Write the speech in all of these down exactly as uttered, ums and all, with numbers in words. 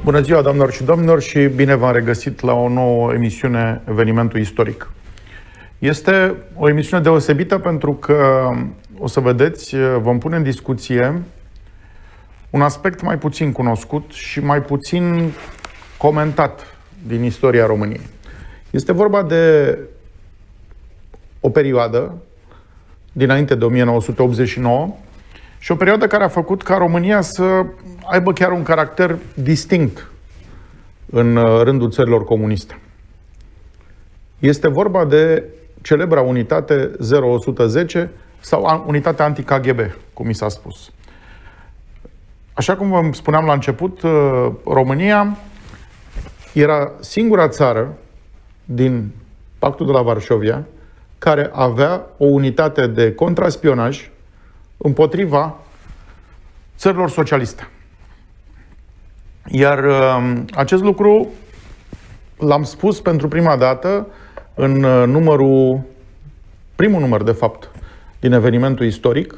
Bună ziua, doamnelor și domnilor, și bine v-am regăsit la o nouă emisiune, Evenimentul Istoric. Este o emisiune deosebită pentru că, o să vedeți, vom pune în discuție un aspect mai puțin cunoscut și mai puțin comentat din istoria României. Este vorba de o perioadă dinainte de o mie nouă sute optzeci și nouă și o perioadă care a făcut ca România să aibă chiar un caracter distinct în rândul țărilor comuniste. Este vorba de celebra unitate zero o sută zece sau unitatea anti-K G B, cum mi s-a spus. Așa cum vă spuneam la început, România era singura țară din Pactul de la Varșovia care avea o unitate de contraspionaj împotriva țărilor socialiste. Iar acest lucru l-am spus pentru prima dată în numărul, primul număr, de fapt, din Evenimentul Istoric.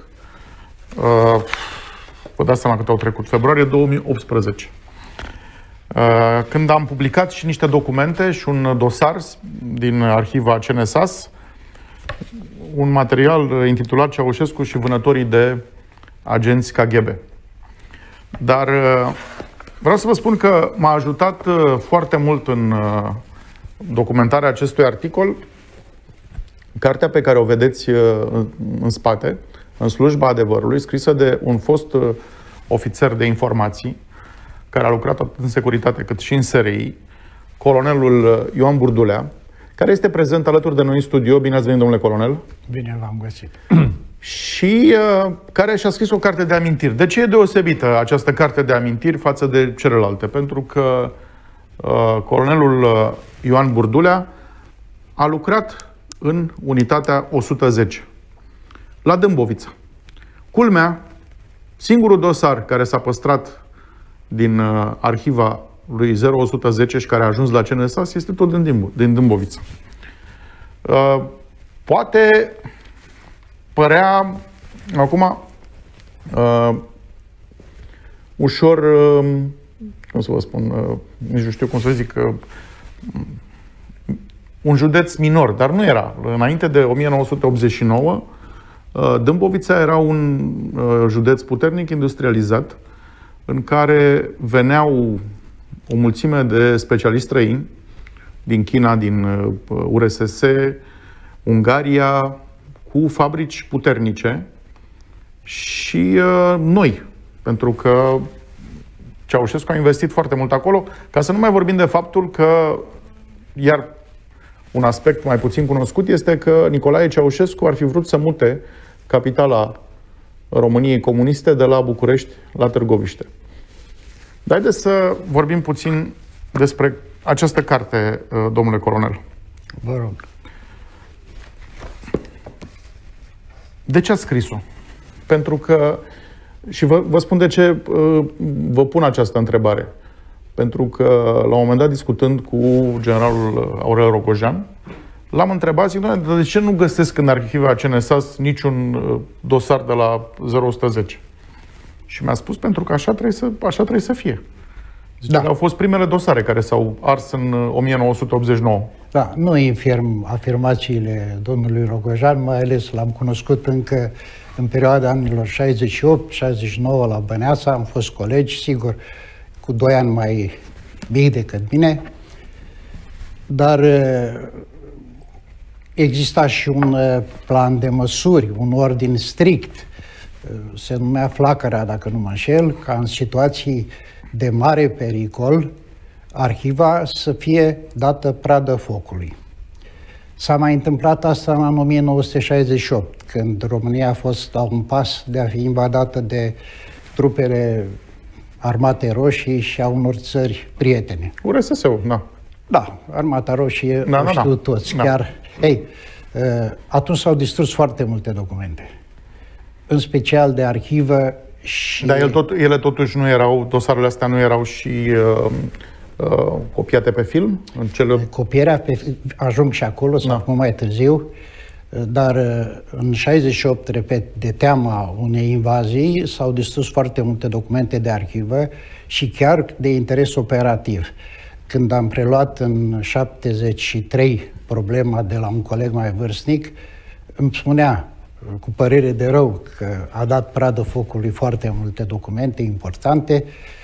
Vă dați seama cât au trecut. Februarie două mii optsprezece. Când am publicat și niște documente și un dosar din arhiva C N S A S, un material intitulat Ceaușescu și vânătorii de agenți K G B. Dar vreau să vă spun că m-a ajutat foarte mult în documentarea acestui articol cartea pe care o vedeți în spate, În slujba adevărului, scrisă de un fost ofițer de informații care a lucrat atât în securitate cât și în S R I, colonelul Ioan Burdulea, care este prezent alături de noi în studio. Bine ați venit, domnule colonel! Bine v-am găsit! Și uh, care și-a scris o carte de amintiri. De ce e deosebită această carte de amintiri față de celelalte? Pentru că uh, colonelul uh, Ioan Burdulea a lucrat în unitatea o sută zece, la Dâmbovița. Culmea, singurul dosar care s-a păstrat din uh, arhiva lui zero o sută zece și care a ajuns la C N S A S este tot din, Dimbo, din Dâmbovița. Uh, poate părea acum uh, ușor, uh, cum să vă spun, uh, nici nu știu cum să zic, uh, un județ minor, dar nu era. Înainte de o mie nouă sute optzeci și nouă, uh, Dâmbovița era un uh, județ puternic industrializat, în care veneau o mulțime de specialiști străini din China, din U R S S, Ungaria, cu fabrici puternice și uh, noi, pentru că Ceaușescu a investit foarte mult acolo, ca să nu mai vorbim de faptul că, iar un aspect mai puțin cunoscut este că Nicolae Ceaușescu ar fi vrut să mute capitala României comuniste de la București la Târgoviște. Dar haideți să vorbim puțin despre această carte, domnule colonel. Vă rog. De ce ați scris-o? Pentru că, și vă, vă spun de ce vă pun această întrebare. Pentru că, la un moment dat, discutând cu generalul Aurel Rogojan, l-am întrebat, zic, de ce nu găsesc în arhiva C N S A S niciun dosar de la zero o sută zece? Și mi-a spus, pentru că așa trebuie să, așa trebuie să fie. Zice, da. Au fost primele dosare care s-au ars în o mie nouă sute optzeci și nouă. Da, nu infirm afirmațiile domnului Rogojan, mai ales l-am cunoscut încă în perioada anilor șaizeci și opt șaizeci și nouă la Băneasa, am fost colegi, sigur, cu doi ani mai mic decât mine, dar exista și un plan de măsuri, un ordin strict, se numea flacăra, dacă nu mă înșel, ca în situații de mare pericol, arhiva să fie dată pradă focului. S-a mai întâmplat asta în anul o mie nouă sute șaizeci și opt, când România a fost la un pas de a fi invadată de trupele Armatei Roșii și a unor țări prietene. U R S S-ul, da. Da, Armata Roșie, da, o da, știu da. toți. Da. Chiar, ei, atunci s-au distrus foarte multe documente, în special de arhivă. Și... Dar el tot, ele totuși nu erau, dosarele astea nu erau și uh, uh, copiate pe film? În cele... Copierea pe, ajung și acolo, sau acum mai târziu, dar în șaizeci și opt, repet, de teama unei invazii, s-au distrus foarte multe documente de arhivă și chiar de interes operativ. Când am preluat în șaptezeci și trei problema de la un coleg mai vârstnic, îmi spunea cu părere de rău că a dat pradă focului foarte multe documente importante.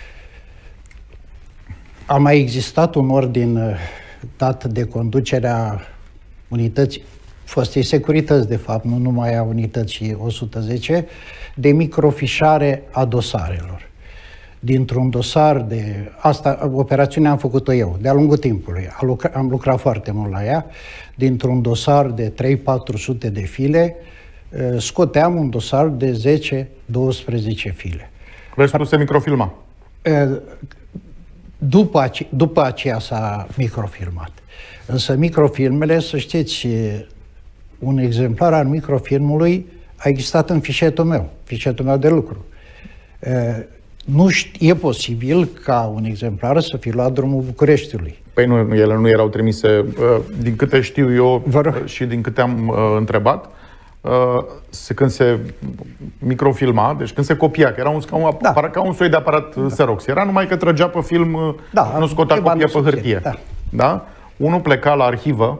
A mai existat un ordin dat de conducerea unității, fostei securități, de fapt, nu numai a unității o sută zece, de microfișare a dosarelor. Dintr-un dosar de... Asta, operațiunea am făcut-o eu, de-a lungul timpului. Am lucrat, am lucrat foarte mult la ea. Dintr-un dosar de trei patru sute de file, scoteam un dosar de zece douăsprezece file. Restul se microfilma. După, ace după aceea s-a microfilmat. Însă microfilmele, să știți, un exemplar al microfilmului a existat în fișetul meu, fișetul meu de lucru. Nu știu, e posibil ca un exemplar să fi luat drumul Bucureștiului. Păi nu, ele nu erau trimise, din câte știu eu și din câte am uh, întrebat, uh, când se microfilma, deci când se copia, că era un, ca, un, da. ca un soi de aparat da. Xerox, era numai că trăgea pe film, da, nu scotea copia pe hârtie. Da. Da? Unul pleca la arhivă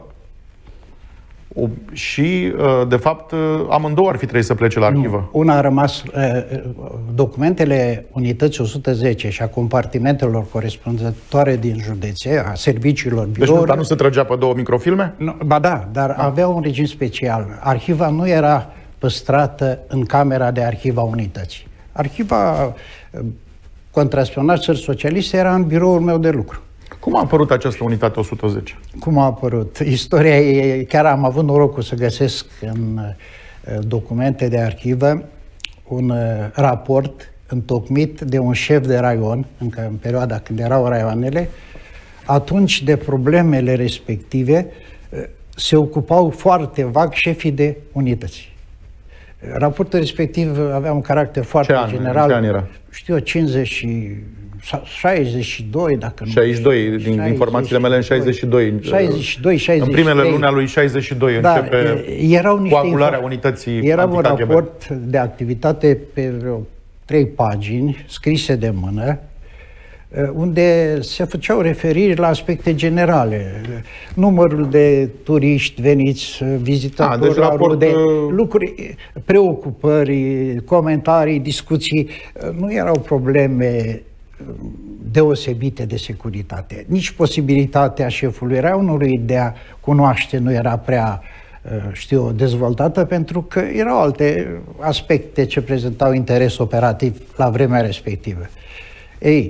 și, de fapt, amândouă ar fi trebuit să plece la arhivă. Nu. Una a rămas, documentele unității o sută zece și a compartimentelor corespunzătoare din județe, a serviciilor, birourilor... Deci, dar nu se trăgea pe două microfilme? Nu, ba da, dar ah. avea un regim special. Arhiva nu era păstrată în camera de arhiva unității. Arhiva contraspionaj țări socialiste era în biroul meu de lucru. Cum a apărut această unitate o sută zece? Cum a apărut? Istoria e... Chiar am avut norocul să găsesc în documente de arhivă un raport întocmit de un șef de raion, încă în perioada când erau raioanele. Atunci de problemele respective se ocupau foarte vag șefii de unități. Raportul respectiv avea un caracter foarte ce an, general. Ce an era? Știu eu, cincizeci și... șaizeci și doi, dacă nu... șaizeci și doi, din șaizeci și doi, informațiile mele în șaizeci și doi. șaizeci și doi, șaizeci și trei. În primele luni a lui șaizeci și doi da, începe erau niște coagularea unității. Era un raport de activitate pe vreo trei pagini, scrise de mână, unde se făceau referiri la aspecte generale. Numărul de turiști veniți, vizitatori, deci raport... de lucruri, preocupări, comentarii, discuții. Nu erau probleme deosebite de securitate. Nici posibilitatea șefului raionului de a cunoaște nu era prea, știu, dezvoltată, pentru că erau alte aspecte ce prezentau interes operativ la vremea respectivă. Ei,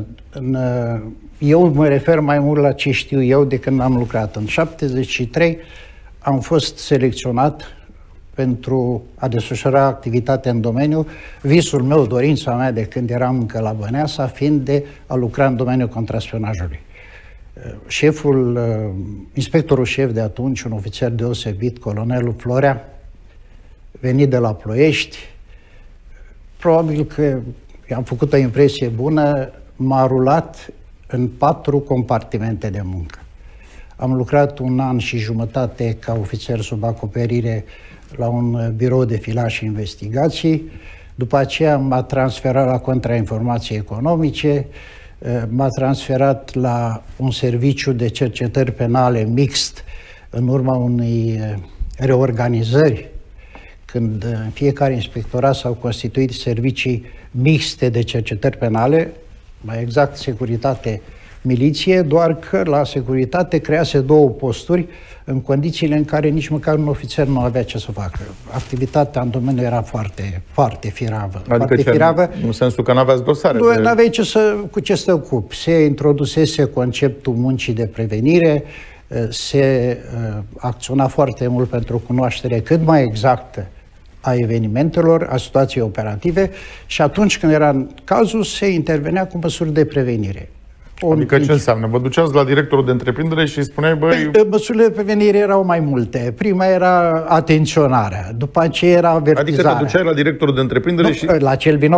eu mă refer mai mult la ce știu eu de când am lucrat. În șaptezeci și trei am fost selecționat pentru a desfășura activitatea în domeniu, visul meu, dorința mea de când eram încă la Băneasa, fiind de a lucra în domeniul contraspionajului. Șeful, inspectorul șef de atunci, un ofițer deosebit, colonelul Florea, venit de la Ploiești, probabil că i-am făcut o impresie bună, m-a rulat în patru compartimente de muncă. Am lucrat un an și jumătate ca ofițer sub acoperire la un birou de filaj și investigații. După aceea m-a transferat la contrainformații economice, m-a transferat la un serviciu de cercetări penale mixt în urma unei reorganizări, când în fiecare inspectorat s-au constituit servicii mixte de cercetări penale, mai exact securitate, miliție, doar că la securitate crease două posturi în condițiile în care nici măcar un ofițer nu avea ce să facă. Activitatea în domeniu era foarte, foarte firavă. Adică foarte ce, firavă. în sensul că n-aveați dosare? Nu de... aveai ce să, cu ce să te ocupi. Se introdusese conceptul muncii de prevenire, se uh, acționa foarte mult pentru cunoaștere cât mai exactă a evenimentelor, a situației operative și atunci când era cazul, se intervenea cu măsuri de prevenire. O adică ce înseamnă? Vă duceați la directorul de întreprindere și îi spuneai, băi... Măsurile de prevenire erau mai multe. Prima era atenționarea, după aceea era avertizarea. Adică te duceai la directorul de întreprindere nu, și... La cel vinovat.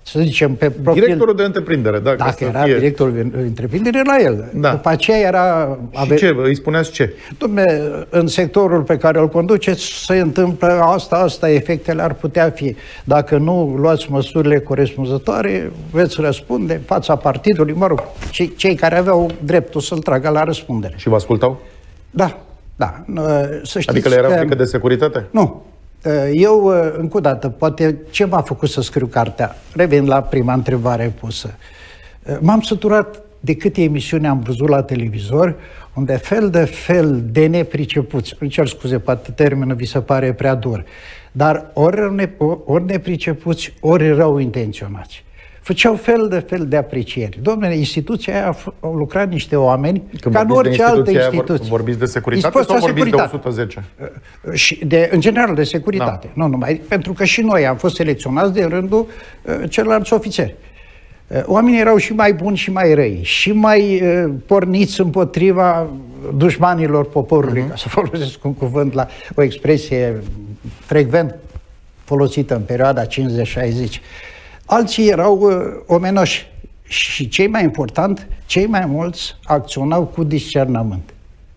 să zicem, pe profil... Directorul de întreprindere, da. Dacă era fie... directorul de întreprindere, la el. Da. După aceea era... Și ave... ce? Îi spuneați ce? Dom'le, în sectorul pe care îl conduceți se întâmplă asta, asta, efectele ar putea fi. Dacă nu luați măsurile corespunzătoare, veți răspunde în fața partidului, mă rog, cei, cei care aveau dreptul să-l tragă la răspundere. Și vă ascultau? Da, da. Să știți adică le era că... frică de securitate? Nu. Eu, încă o dată, poate ce m-a făcut să scriu cartea? Revin la prima întrebare pusă. M-am săturat de câte emisiuni am văzut la televizor, unde fel de fel de nepricepuți, îmi cer scuze, poate termenul vi se pare prea dur, dar ori, ne, ori nepricepuți, ori rău intenționați. Făceau fel de fel de aprecieri. Dom'le, instituția aia au lucrat niște oameni când ca în orice altă instituție. Vor, vorbiți de securitate sau vorbiți securitate. de o sută zece? Și de, în general de securitate. Da. Nu numai, pentru că și noi am fost selecționați de rândul uh, celorlalți ofițeri. Uh, oamenii erau și mai buni și mai răi, și mai uh, porniți împotriva dușmanilor poporului, uh-huh. ca să folosesc un cuvânt, la o expresie frecvent folosită în perioada cincizeci șaizeci. Alții erau uh, omenoși și, cei mai important, cei mai mulți acționau cu discernământ.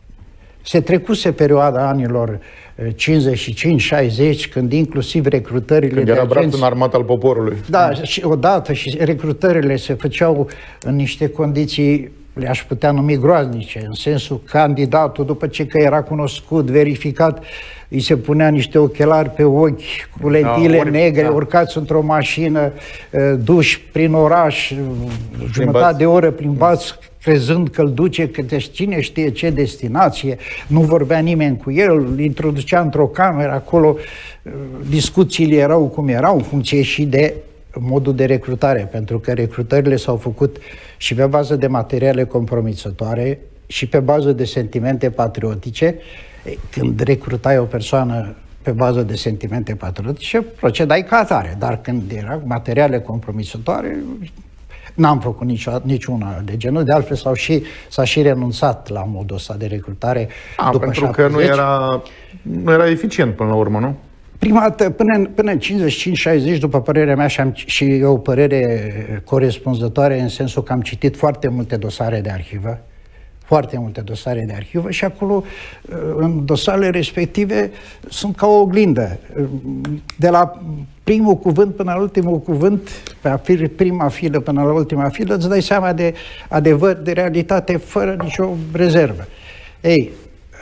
Se trecuse perioada anilor uh, cincizeci și cinci șaizeci, când inclusiv recrutările când de era agenți... în armata al poporului. Da, și odată și recrutările se făceau în niște condiții, le-aș putea numi groaznice, în sensul candidatul, după ce că era cunoscut, verificat, îi se punea niște ochelari pe ochi, cu lentile da, ori, negre, da. urcați într-o mașină, duși prin oraș, jumătate de oră plimbați, crezând că îl duce către cine știe ce destinație, nu vorbea nimeni cu el, îl introducea într-o cameră, acolo discuțiile erau cum erau, în funcție și de modul de recrutare, pentru că recrutările s-au făcut și pe bază de materiale compromițătoare și pe bază de sentimente patriotice. Când recrutai o persoană pe bază de sentimente patriotice, procedai ca atare, dar când era materiale compromițătoare, n-am făcut nicio, niciuna de genul, de altfel s-au și, s-a și renunțat la modul ăsta de recrutare. A, după pentru șaptezeci. Că nu era, nu era eficient până la urmă, nu? Prima dată, până în, până în cincizeci și cinci șaizeci, după părerea mea, și, am, și o părere corespunzătoare, în sensul că am citit foarte multe dosare de arhivă, foarte multe dosare de arhivă și acolo, în dosarele respective, sunt ca o oglindă. De la primul cuvânt până la ultimul cuvânt, pe prima filă până la ultima filă, îți dai seama de adevăr, de realitate, fără nicio rezervă. Ei,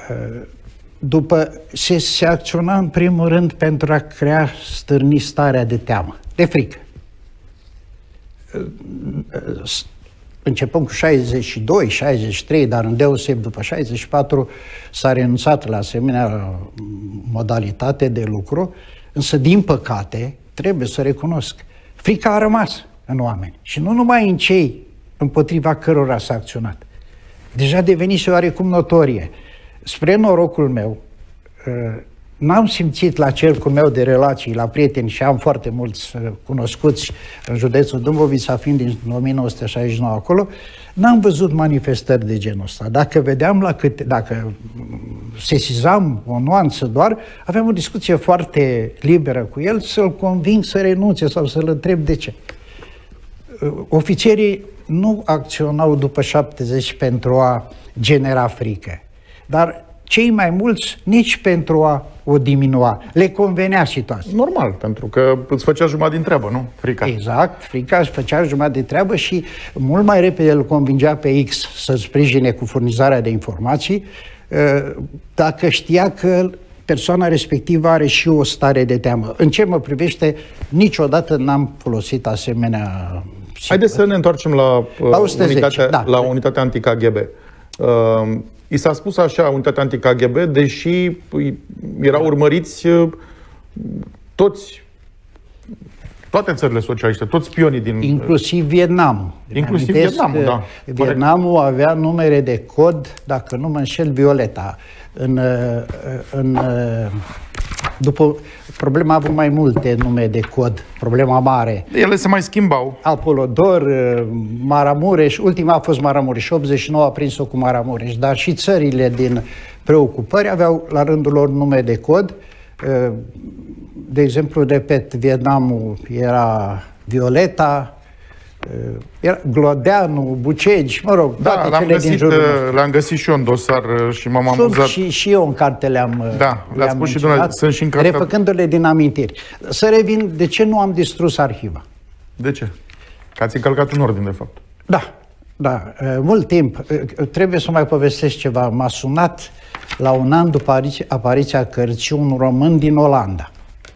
după se, se acționa în primul rând pentru a crea, stârni starea de teamă, de frică. Începând cu șaizeci și doi șaizeci și trei, dar îndeoseb după șaizeci și patru s-a renunțat la asemenea modalitate de lucru, însă din păcate, trebuie să recunosc, frica a rămas în oameni și nu numai în cei împotriva cărora s-a acționat. Deja devenise oarecum notorie. Spre norocul meu, n-am simțit la cercul meu de relații, la prieteni, și am foarte mulți cunoscuți în județul Dâmbovița, fiind din o mie nouă sute șaizeci și nouă acolo, n-am văzut manifestări de genul ăsta. Dacă vedeam la câte, dacă sesizam o nuanță doar, aveam o discuție foarte liberă cu el, să-l conving să renunțe sau să-l întreb de ce. Ofițerii nu acționau după șaptezeci pentru a genera frică, dar cei mai mulți nici pentru a o diminua. Le convenea situația. Normal, pentru că îți făcea jumătate din treabă, nu? Frica. Exact, frica îți făcea jumătate din treabă și mult mai repede îl convingea pe X să sprijine cu furnizarea de informații, dacă știa că persoana respectivă are și o stare de teamă. În ce mă privește, niciodată n-am folosit asemenea... Haideți să ne întoarcem la, la, o sută zece, unitatea, da. la unitatea anti-K G B. Uh, I s-a spus așa, unitatea anti-K G B, deși erau urmăriți toți, toate țările socialiste, toți spionii din... Inclusiv Vietnamul. Inclusiv Vietnamul, da. Vietnamul avea numere de cod, dacă nu mă înșel, Violeta. În, în, după, problema a avut mai multe nume de cod, problema mare. Ele se mai schimbau. Apolodor, Maramureș, ultima a fost Maramureș, optzeci și nouă a prins-o cu Maramureș, dar și țările din preocupări aveau la rândul lor nume de cod. De exemplu, repet, Vietnamul era Violeta, era Glodeanu, Bucegi, mă rog, da, toate l-am cele găsit, din jurul nostru. L-am găsit și eu în dosar și m-am Sunt amuzat. Și, și eu în carte le-am Da, le-ați spus și menționat, dumneavoastră, sunt și în cartea... refăcându-le din amintiri. Să revin, de ce nu am distrus arhiva? De ce? Că ați încălcat un ordin, de fapt. Da, da, mult timp. Trebuie să mai povestesc ceva. M-a sunat la un an după apariția cărții un român din Olanda.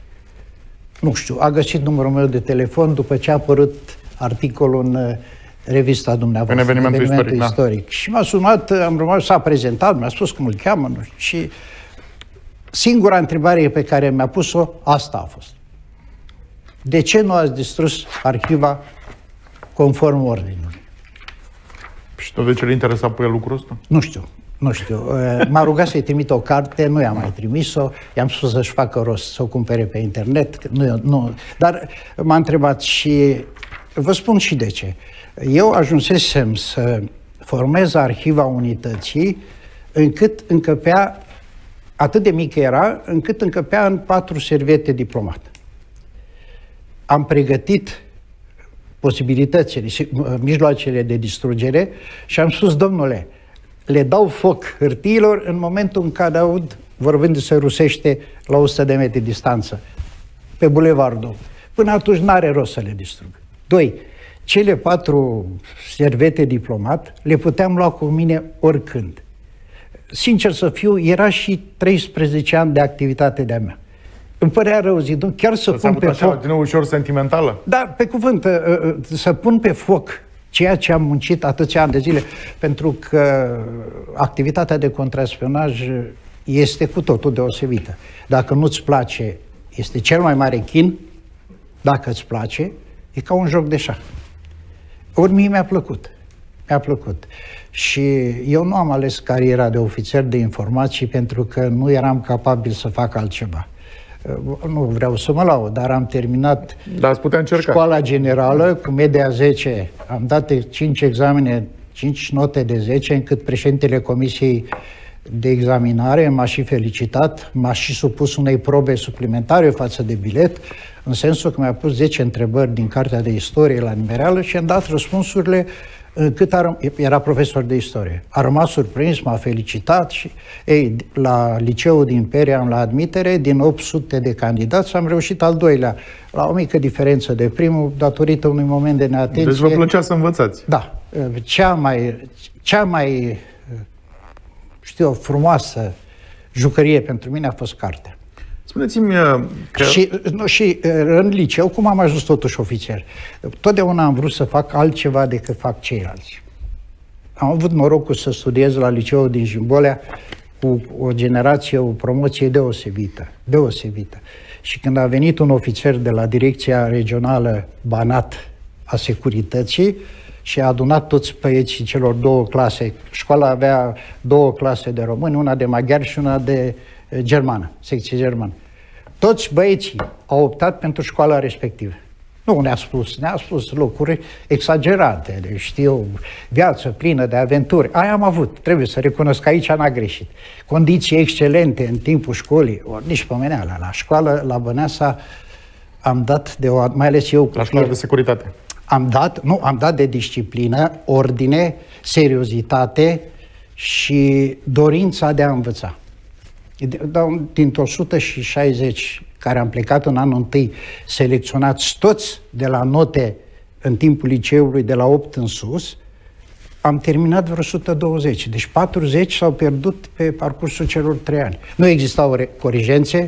Nu știu, a găsit numărul meu de telefon după ce a apărut articolul în revista dumneavoastră. În evenimentul, evenimentul istoric, istoric. Da. Și m-a sunat, am rămas, s-a prezentat, mi-a spus cum îl cheamă, nu știu, și singura întrebare pe care mi-a pus-o, asta a fost. De ce nu ați distrus arhiva conform ordinului? Și tot de ce l-a interesat pe el lucrul ăsta? Nu știu, nu știu. M-a rugat să-i trimit o carte, nu i-am mai trimis-o, i-am spus să-și facă rost, să o cumpere pe internet, nu, nu. Dar m-a întrebat și vă spun și de ce. Eu ajunsesem să formez arhiva unității încât încăpea, atât de mică era, încât încăpea în patru serviete diplomat. Am pregătit posibilitățile și mijloacele de distrugere și am spus, domnule, le dau foc hârtiilor în momentul în care aud vorbindu-se rusește la o sută de metri distanță, pe bulevardul. Până atunci n-are rost să le distrug. Doi, cele patru servete diplomat le puteam lua cu mine oricând. Sincer să fiu, era și treisprezece ani de activitate de-a mea. Îmi părea rău, zic, chiar să pun pe foc... Din nou ușor sentimentală? Da, pe cuvânt, să pun pe foc ceea ce am muncit atâția ani de zile, pentru că activitatea de contraspionaj este cu totul deosebită. Dacă nu-ți place, este cel mai mare chin, dacă îți place, e ca un joc de șah. Ori mie mi-a plăcut, mi-a plăcut. Și eu nu am ales cariera de ofițer de informații pentru că nu eram capabil să fac altceva. Nu vreau să mă laud, dar am terminat da, ați putea încerca. Școala generală cu media zece. Am dat cinci examene, cinci note de zece, încât președintele Comisiei de Examinare m-a și felicitat, m-a și supus unei probe suplimentare față de bilet, în sensul că mi-a pus zece întrebări din cartea de istorie la nimereală și am dat răspunsurile cât a, era profesor de istorie. A rămas surprins, m-a felicitat și ei, la liceul din Imperial, la admitere, din opt sute de candidați, am reușit al doilea, la o mică diferență de primul, datorită unui moment de neatenție. Deci vă plăcea să învățați. Da. Cea mai, cea mai știu, frumoasă jucărie pentru mine a fost cartea. Spuneți-mi că... Și, nu, și în liceu, cum am ajuns totuși ofițer? Totdeauna am vrut să fac altceva decât fac ceilalți. Am avut norocul să studiez la liceul din Jimbolea cu o generație, o promoție deosebită, deosebită. Și când a venit un ofițer de la Direcția Regională Banat a Securității și a adunat toți băieții celor două clase, școala avea două clase de români, una de maghiari și una de germană, secție germană. Toți băieții au optat pentru școala respectivă. Nu ne-a spus, ne-a spus lucruri exagerate, de, știu, viață plină de aventuri. Aia am avut, trebuie să recunosc că aici n-a greșit. Condiții excelente în timpul școlii, ori nici pomeneala. La școală, la Băneasa, am dat de o, mai ales eu... La școala de securitate. Am dat, nu, am dat de disciplină, ordine, seriozitate și dorința de a învăța. Din o sută șaizeci care am plecat în anul întâi, selecționați toți de la note în timpul liceului de la opt în sus, am terminat vreo o sută douăzeci. Deci patruzeci s-au pierdut pe parcursul celor trei ani. Nu existau corigențe,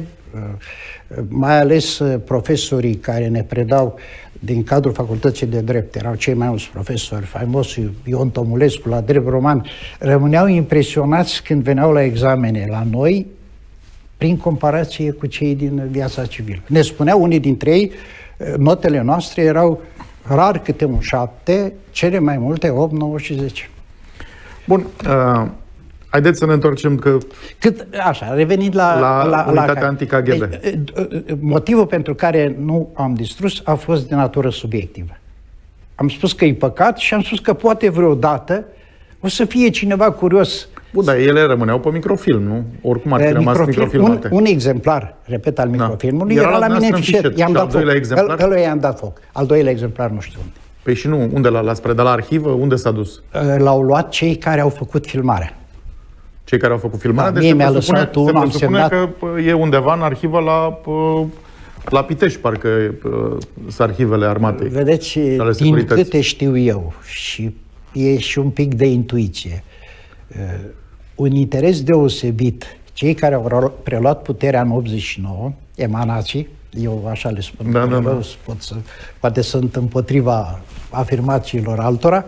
mai ales profesorii care ne predau din cadrul Facultății de Drept, erau cei mai mulți profesori, faimosul Ion Tomulescu la drept roman, rămâneau impresionați când veneau la examene la noi, prin comparație cu cei din viața civilă. Ne spuneau unii dintre ei, notele noastre erau rar câte un șapte, cele mai multe opt, nouă și zece. Bun, uh, haideți să ne întoarcem că... Cât, așa, revenind la... La, la unitatea la, anti-K G B. Motivul pentru care nu am distrus a fost de natură subiectivă. Am spus că e păcat și am spus că poate vreodată o să fie cineva curios Bun, dar ele rămâneau pe microfilm, nu? Oricum ar fi rămas microfilmate. Un, un exemplar, repet, al microfilmului, da. era, era la mine în fișet. I-am dat foc. Ăla i-am dat foc. Al doilea exemplar nu știu unde. Păi și nu, unde l-ați predat la arhivă? Unde s-a dus? L-au luat cei care au făcut filmarea. Cei care au făcut filmarea? Da, deci mie mi-a lăsat unul, am semnat... că e undeva în arhivă la, la Pitești, parcă sunt arhivele armatei. Vedeți, din câte știu eu, și e și un pic de intuiție, un interes deosebit, cei care au preluat puterea în optzeci și nouă, emanații, eu așa le spun, da, da, da. Pot să, poate sunt împotriva afirmațiilor altora,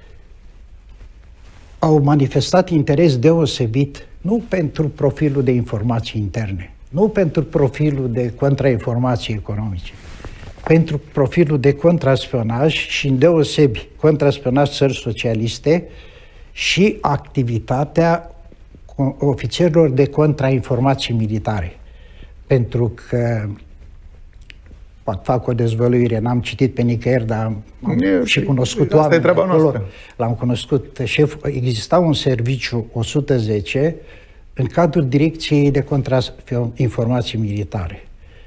au manifestat interes deosebit nu pentru profilul de informații interne, nu pentru profilul de contrainformații economice, pentru profilul de contraspionaj și îndeosebi contraspionaj țări socialiste și activitatea ofițerilor de contrainformații militare. Pentru că poate fac o dezvăluire, n-am citit pe nicăieri, dar am e, și cunoscut oameni acolo. L-am cunoscut șef. Exista un serviciu o sută zece în cadrul Direcției de Contrainformații Militare.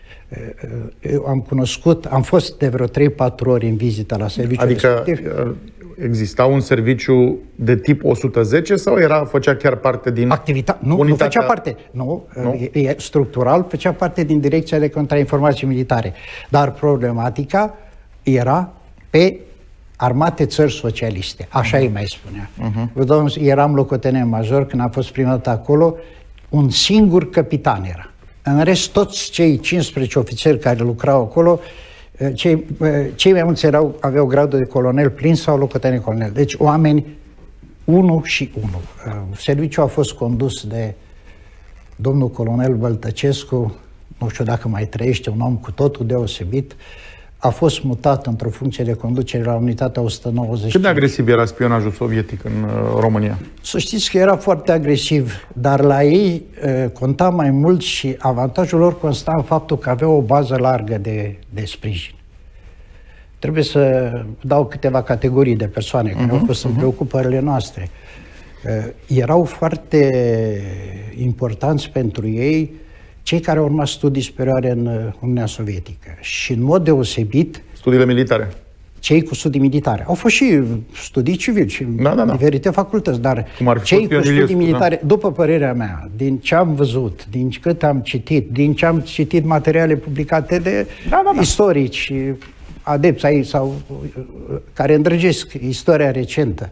Eu am cunoscut, am fost de vreo trei patru ori în vizită la serviciul adică respectiv. Exista un serviciu de tip o sută zece sau era, făcea chiar parte din activitatea? Nu, unitatea... nu făcea parte. Nu, nu? E, e, structural făcea parte din Direcția de Contrainformații Militare. Dar problematica era pe armate țări socialiste. Așa uh-huh. îi mai spunea. Uh-huh. Eram locotenent major când am fost prima dată acolo, un singur capitan era. În rest, toți cei cincisprezece ofițeri care lucrau acolo, cei, cei mai mulți erau, aveau gradul de colonel plin sau locotenent colonel. Deci oameni, unul și unul. Serviciul a fost condus de domnul colonel Băltăcescu, nu știu dacă mai trăiește, un om cu totul deosebit. A fost mutat într-o funcție de conducere la unitatea o sută nouăzeci. Cât de agresiv era spionajul sovietic în uh, România? Să știți că era foarte agresiv, dar la ei uh, conta mai mult și avantajul lor consta în faptul că aveau o bază largă de, de sprijin. Trebuie să dau câteva categorii de persoane care uh-huh, au fost uh-huh. în preocupările noastre. Uh, erau foarte importanți pentru ei cei care au urmat studii superioare în Uniunea Sovietică și, în mod deosebit... Studiile militare. Cei cu studii militare. Au fost și studii civili și da, da, da. diferite facultăți, dar cei cu studii militare, da. după părerea mea, din ce am văzut, din cât am citit, din ce am citit materiale publicate de da, da, da. istorici, adepți ai sau care îndrăgesc istoria recentă,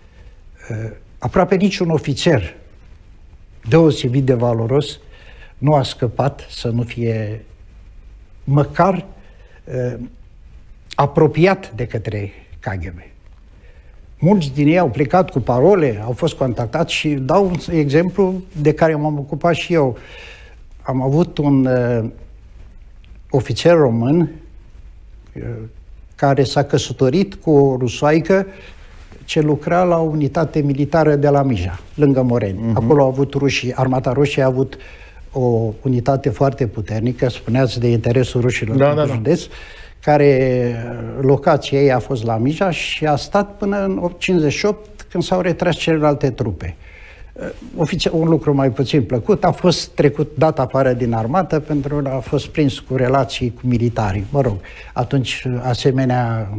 aproape niciun ofițer deosebit de valoros nu a scăpat să nu fie măcar uh, apropiat de către K G B. Mulți din ei au plecat cu parole, au fost contactați și dau un exemplu de care m-am ocupat și eu. Am avut un uh, ofițer român uh, care s-a căsătorit cu o rusoaică ce lucra la o unitate militară de la Mija, lângă Moreni. Uh-huh. Acolo au avut rușii, Armata Roșie a avut o unitate foarte puternică, spuneați de interesul rușilor da, în da, județ, da. care locația ei a fost la Mija și a stat până în cincizeci și opt când s-au retras celelalte trupe. Ofițer, un lucru mai puțin plăcut, a fost trecut, dat afară din armată pentru că a fost prins cu relații cu militarii. Mă rog, atunci asemenea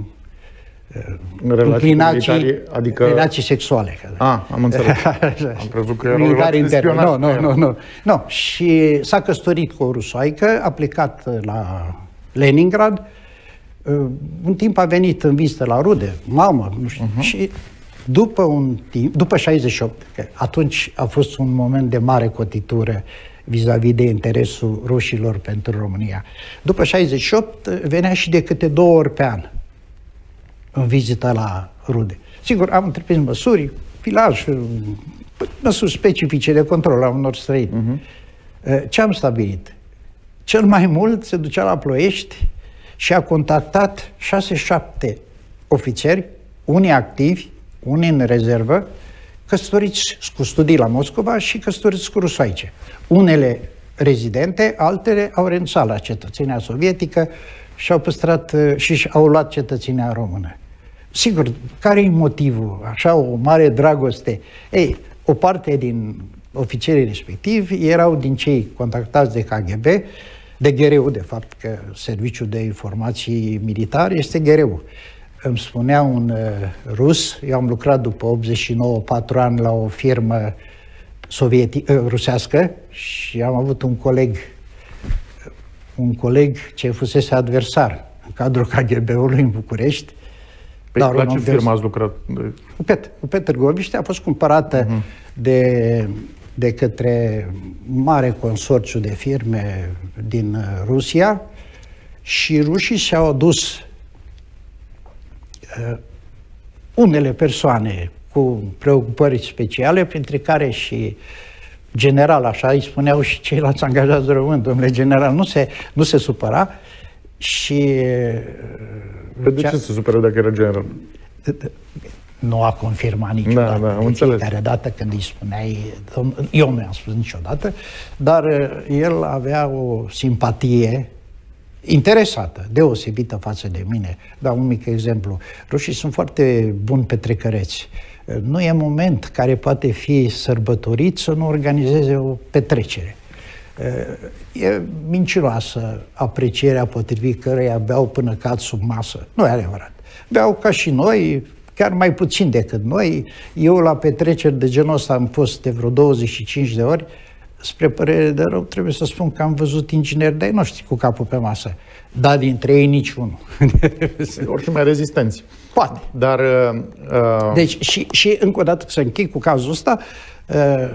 relații, adică... relații sexuale. Ah, am înțeles. Am crezut că erau relații de spionaj. Nu, nu, nu, nu. no. Și s-a căsătorit cu o rusoaică, a plecat la Leningrad, un timp a venit în vizită la rude, mamă, nu știu, uh-huh. și după un timp, după șaizeci și opt, că atunci a fost un moment de mare cotitură vis-a-vis de interesul rușilor pentru România. După șaizeci și opt venea și de câte două ori pe an în vizită la rude. Sigur, am întreprins măsuri, filaj, măsuri specifice de control a unor străini. Uh-huh. Ce am stabilit? Cel mai mult se ducea la Ploiești și a contactat șase șapte ofițeri, unii activi, unii în rezervă, căsătoriți cu studii la Moscova și căsătoriți cu rusoaice. Unele rezidente, altele au renunțat la cetățenia sovietică și au păstrat și au luat cetățenia română. Sigur, care e motivul? Așa, o mare dragoste. Ei, o parte din ofițerii respectivi erau din cei contactați de K G B, de G R U, de fapt, că Serviciul de Informații Militare este G R U. Îmi spunea un uh, rus, eu am lucrat după optzeci și nouă, patru ani la o firmă sovietică, uh, rusească și am avut un coleg, un coleg ce fusese adversar în cadrul K G B-ului în București. Păi, la ce firmă ați lucrat? Cu Pet, cu Peter Goviște, a fost cumpărată uh-huh. de, de către mare consorțiu de firme din Rusia și rușii și-au adus uh, unele persoane cu preocupări speciale, printre care și general, așa îi spuneau și ceilalți angajați români, domnule general, nu se, nu se supăra și... De ce se supără dacă era general? Nu a confirmat niciodată. Da, da, de fiecare dată când îi spuneai, eu nu i-am spus niciodată, dar el avea o simpatie interesată, deosebită față de mine. Dau un mic exemplu. Rușii sunt foarte buni petrecăreți. Nu e moment care poate fi sărbătorit să nu organizeze o petrecere. E mincinoasă aprecierea potrivit căreia beau până cad sub masă. Nu e adevărat. Beau ca și noi, chiar mai puțin decât noi. Eu la petreceri de genul ăsta am fost de vreo douăzeci și cinci de ori. Spre părere de rău, trebuie să spun că am văzut ingineri de-ai noștri cu capul pe masă. Dar dintre ei niciunul. Oricum mai rezistenți. Poate. Dar... Uh... Deci, și, și încă o dată să închei cu cazul ăsta, uh,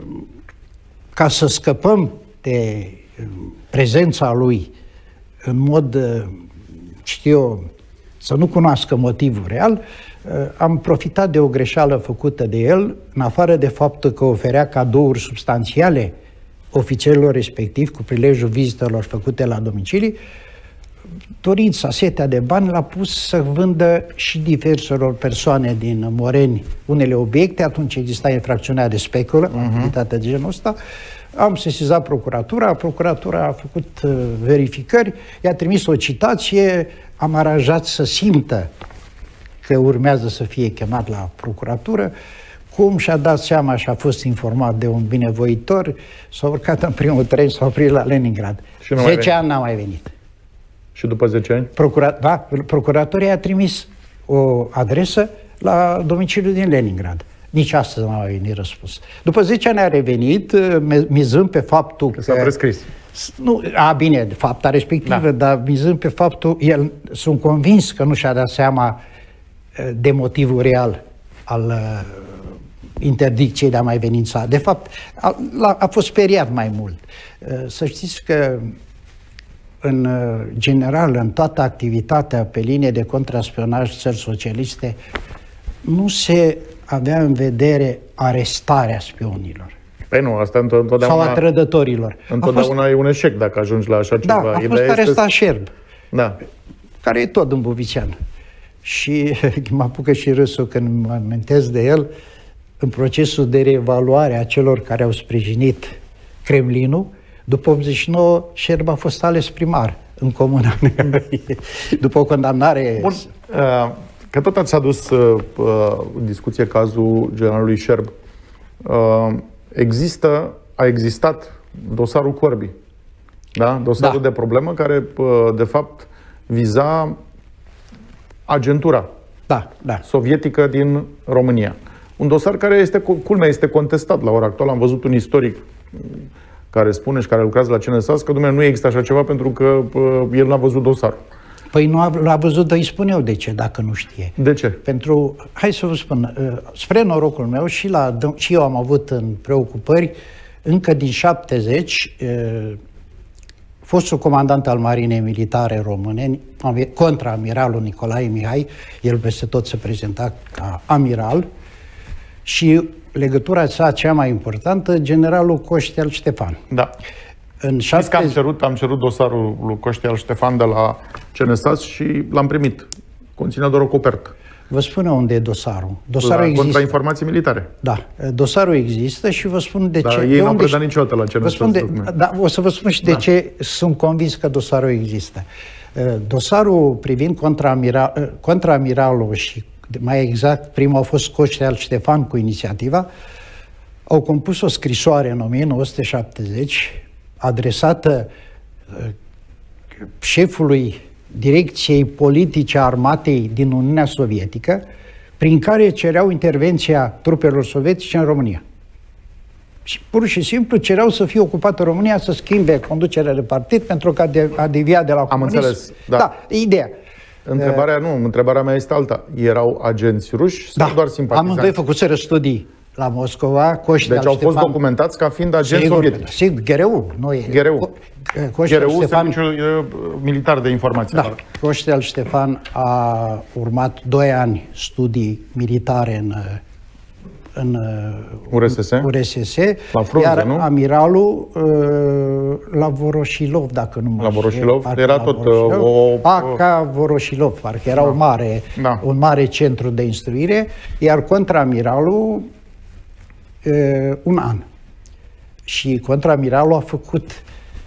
ca să scăpăm de prezența lui în mod, știu eu, să nu cunoască motivul real, am profitat de o greșeală făcută de el, în afară de faptul că oferea cadouri substanțiale ofițerilor respectivi cu prilejul vizitelor făcute la domicilii, dorința, setea de bani l-a pus să vândă și diverselor persoane din Moreni unele obiecte. Atunci exista infracțiunea de speculă, uh-huh. activitatea de genul ăsta. Am sesizat procuratura, procuratura a făcut uh, verificări, i-a trimis o citație, am aranjat să simtă că urmează să fie chemat la procuratură. Cum și-a dat seama și a fost informat de un binevoitor, s-a urcat în primul tren, s-a oprit la Leningrad. zece ani n-a mai venit. Și după zece ani? Procura... Da, procuratoria a trimis o adresă la domiciliul din Leningrad. Nici astăzi n-a mai venit răspuns. După zece ani a revenit, mizând pe faptul că... că s-a prescris. Nu, a, bine, de fapta respectivă, da. Dar mizând pe faptul... El, sunt convins că nu și-a dat seama de motivul real al uh, interdicției de a mai veni în țară. De fapt, a, a, a fost speriat mai mult. Uh, să știți că în general, în toată activitatea pe linie de contraspionaj țări socialiste, nu se avea în vedere arestarea spionilor. Păi nu, asta întotdeauna... Sau a trădătorilor. Întotdeauna fost... e un eșec dacă ajungi la așa da, ceva. Da, a fost arestat este... Șerb, da. care e tot dâmbovițean. Și mă apucă și râsul când mă amintesc de el, în procesul de reevaluare a celor care au sprijinit Kremlinul. După optzeci și nouă, Șerb a fost ales primar în comuna. După o condamnare... Bun, uh, că tot ați adus uh, în discuție cazul generalului Șerb. Uh, există, a existat dosarul Corbi. Da? Dosarul da. de problemă care, uh, de fapt, viza agentura da, da. sovietică din România. Un dosar care este, culmea, este contestat la ora actuală. Am văzut un istoric care spune și care lucrează la C N S A S că, dumneavoastră, nu există așa ceva pentru că uh, el n-a văzut dosarul. Păi nu a, l-a văzut, dar îi spun eu de ce, dacă nu știe. De ce? Pentru, hai să vă spun, uh, spre norocul meu și, la, și eu am avut în preocupări încă din șaptezeci, uh, fostul comandant al Marinei Militare Române, contraamiralul Nicolae Mihai, el peste tot se prezenta ca amiral, și legătura sa cea mai importantă, generalul Coștel Ștefan. Da. În șaptezeci... că am cerut, am cerut dosarul lui Coștel Ștefan de la C N S A S și l-am primit. Conținea doar o copertă. Vă spun unde e dosarul. Dosarul la există. Contrainformații militare. Da. Dosarul există și vă spun de Dar ce. ei n-au predat niciodată la C N S A S. De... Da, o să vă spun și de da. ce sunt convins că dosarul există. Dosarul privind contraamiral, contraamiralul și mai exact, primul a fost Coștel Ștefan cu inițiativa, au compus o scrisoare în o mie nouă sute șaptezeci adresată șefului Direcției Politice a Armatei din Uniunea Sovietică, prin care cereau intervenția trupelor sovietice în România. Și pur și simplu cereau să fie ocupată România, să schimbe conducerea de partid pentru că a deviat de la comunism. Am înțeles, da. Da, ideea. Întrebarea nu, întrebarea mea este alta. Erau agenți ruși sau Da, doar simpatizanți? amândoi făcuseră studii la Moscova. Coștea Deci au fost Ștefan, documentați ca fiind agenți sigur, sovietici. Sigur, G R U. Noi, G R U. Coștea G R U, Ștefan, Serviciul Militar de Informație. da, Coștea Ștefan a urmat doi ani studii militare în, în U R S S? U R S S, La frunze, iar nu? amiralul la Voroșilov, dacă nu mă La Voroșilov? parcă Era la tot, Voroșilov. o- Paca Voroșilov, parcă era Da. o mare, Da. un mare centru de instruire, iar contraamiralul uh, un an. Și contraamiralul a făcut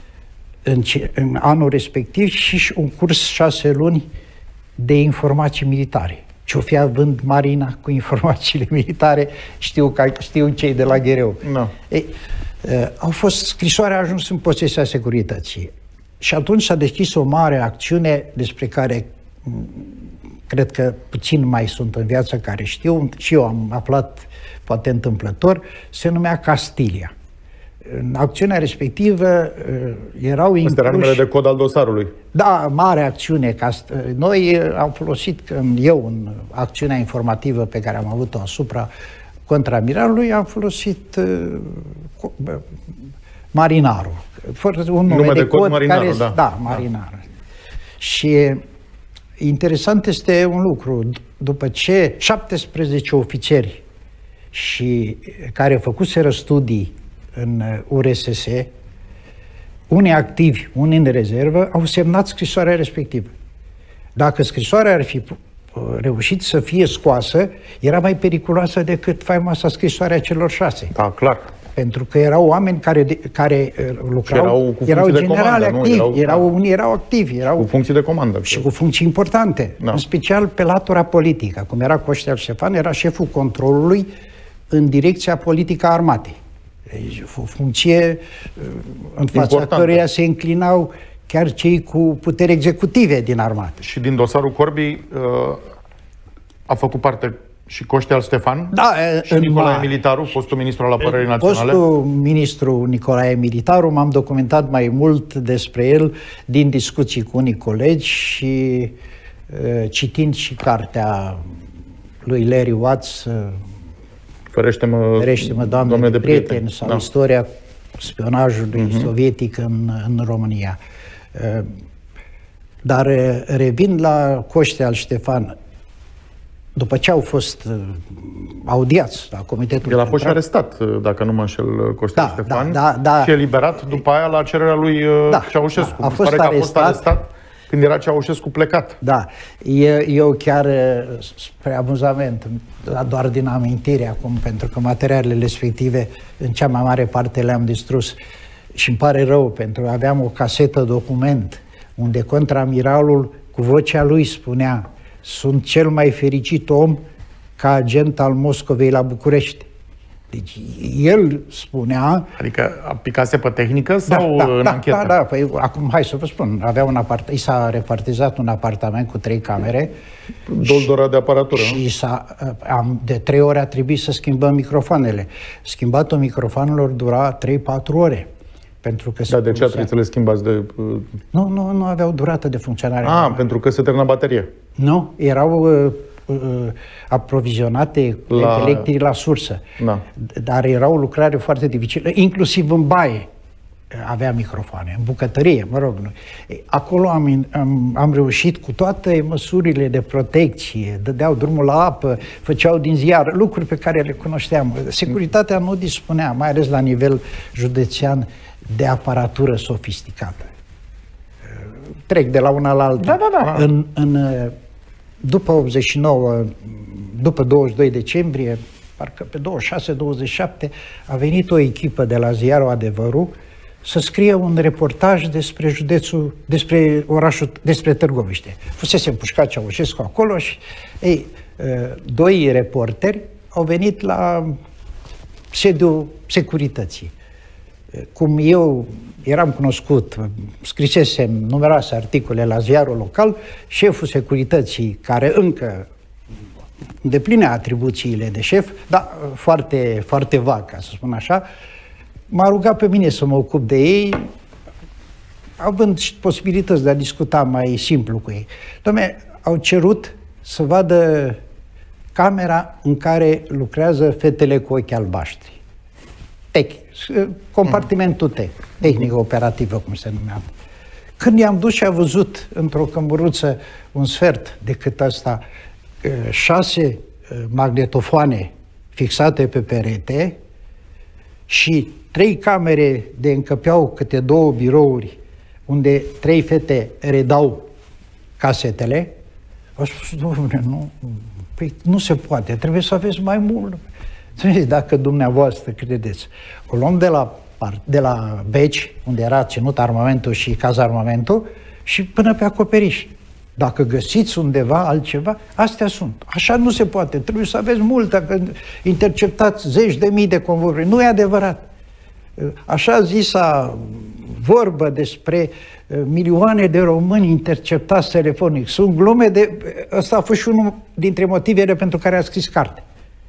în, ce, în anul respectiv și un curs șase luni de informații militare. Ce-o fi având Marina cu informațiile militare, știu, că, știu cei de la G R U. Da. Ei, uh, au fost, scrisoarea a ajuns în posesia securității. Și atunci s-a deschis o mare acțiune despre care m, cred că puțin mai sunt în viață care știu, și eu am aflat poate întâmplător, se numea Castilia. În acțiunea respectivă uh, erau Astea incluși... era numele de cod al dosarului. Da, mare acțiune. Noi am folosit, eu în acțiunea informativă pe care am avut-o asupra contraamiralului, am folosit uh, Marinarul. Un nume, nume de, de cod, cod Marinarul, care, da. Da, Marinarul. Da. Și interesant este un lucru. După ce șaptesprezece ofițeri și care făcuseră studii în U R S S, unii activi, unii în rezervă, au semnat scrisoarea respectivă. Dacă scrisoarea ar fi reușit să fie scoasă, era mai periculoasă decât faimoasa scrisoarea celor șase. Da, clar. Pentru că erau oameni care, care lucrau, erau cu funcții erau de generali comandă, nu? activi, Erau, erau, da. unii erau activi, erau Cu funcții de comandă. și cu funcții importante, Da. în special pe latura politică. Cum era Coștea Ștefan, era șeful controlului în direcția politică a armatei. Deci, o funcție în fața Importantă. căreia se înclinau chiar cei cu puteri executive din armată. Și din dosarul Corbii uh, a făcut parte și Coștea Ștefan, Da, și în Nicolae mare. Militaru, fostul ministru al Apărării Naționale. Fostul ministru Nicolae Militaru, m-am documentat mai mult despre el din discuții cu unii colegi și uh, citind și cartea lui Larry Watts, uh, Ferește-mă, Ferește-mă, Doamne, Doamne de de prieteni, prieteni. sau Da. istoria spionajului Mhm. sovietic în, în România. Uh, Dar uh, revin la Coștea Ștefan. După ce au fost uh, audiați la Comitetul El a fost și Central, arestat, dacă nu mă înșel, Coștea Da, Ștefan, da, da, da. și eliberat după aia la cererea lui uh, Da, Ceaușescu. da, a Mi fost pare că a fost arestat. arestat când era Ceaușescu plecat. Da, eu, eu chiar, uh, spre amuzament, doar din amintire acum, pentru că materialele respective, în cea mai mare parte le-am distrus. Și îmi pare rău, pentru că aveam o casetă document, unde contraamiralul, cu vocea lui, spunea: sunt cel mai fericit om ca agent al Moscovei la București. Deci el spunea... Adică a picase pe tehnică sau da, în da, anchetă? Da, da, păi acum hai să vă spun, avea un apart... i s-a repartizat un apartament cu trei camere. Doldora de aparatură. nu? Și s-a, am, de trei ore a trebuit să schimbăm microfoanele. Schimbatul microfonelor dura trei patru ore. Pentru că Dar de ce a trebuit să le schimbați de... uh, Nu, nu, nu aveau durată de funcționare. A, normală. pentru că se termina baterie. Nu, erau uh, uh, aprovizionate cu La- electric la sursă. Da. Dar era o lucrare foarte dificilă, inclusiv în baie avea microfoane, în bucătărie, mă rog. Nu. Ei, acolo am, am, am reușit cu toate măsurile de protecție, dădeau drumul la apă, făceau din ziar, lucruri pe care le cunoșteam. Securitatea nu dispunea, mai ales la nivel județean, de aparatură sofisticată. Trec de la una la alta. Da, da, da. În, în, după optzeci și nouă, după douăzeci și doi decembrie, parcă pe douăzeci și șase douăzeci și șapte, a venit o echipă de la ziarul Adevărul să scrie un reportaj despre județul, despre orașul, despre Târgoviște. Fusese împușcat Ceaușescu acolo și, ei, doi reporteri au venit la sediul securității. Cum eu eram cunoscut, scrisesem numeroase articole la ziarul local, șeful securității, care încă îndepline atribuțiile de șef, dar foarte, foarte vag, ca să spun așa, m-a rugat pe mine să mă ocup de ei, având și posibilități de a discuta mai simplu cu ei. Doamne, au cerut să vadă camera în care lucrează fetele cu ochi albaștri. Tech, compartimentul T, tehnică operativă, cum se numea. Când i-am dus și a văzut într-o cămăruță un sfert de cât ăsta, șase magnetofoane fixate pe perete și trei camere de încăpeau câte două birouri unde trei fete redau casetele, a spus, dom'le, nu, păi nu se poate, trebuie să aveți mai mult. Dacă dumneavoastră credeți, o luăm de la, de la Beci, unde era ținut armamentul și cazarmamentul, și până pe acoperiș. Dacă găsiți undeva altceva, astea sunt. Așa nu se poate, trebuie să aveți mult, dacă interceptați zeci de mii de convoiuri. Nu e adevărat. Așa zisa vorbă despre milioane de români interceptați telefonic. Sunt glume de... Ăsta a fost și unul dintre motivele pentru care a scris carte.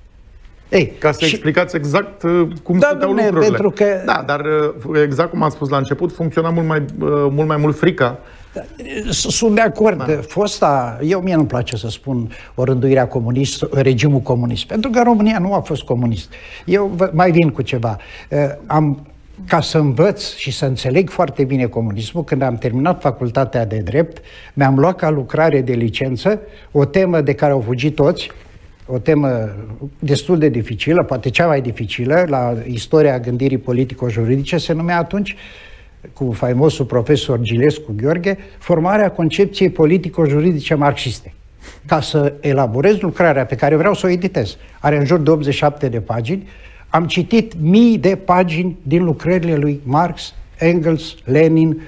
Ei, Ca să și... explicați exact uh, cum da, stăteau dumne, lucrurile. Pentru că... Da, dar uh, exact cum am spus la început, funcționa mult mai, uh, mult, mai mult frica. Sunt de acord. Da. Fosta, eu mie nu-mi place să spun o rânduire a comunist, regimul comunist, pentru că România nu a fost comunist. Eu mai vin cu ceva. Uh, am, ca să învăț și să înțeleg foarte bine comunismul, când am terminat facultatea de drept, mi-am luat ca lucrare de licență o temă de care au fugit toți, o temă destul de dificilă, poate cea mai dificilă, la istoria gândirii politico-juridice, se numea atunci, cu faimosul profesor Gilescu Gheorghe, formarea concepției politico-juridice marxiste. Ca să elaborez lucrarea pe care vreau să o editez, are în jur de optzeci și șapte de pagini, am citit mii de pagini din lucrările lui Marx, Engels, Lenin,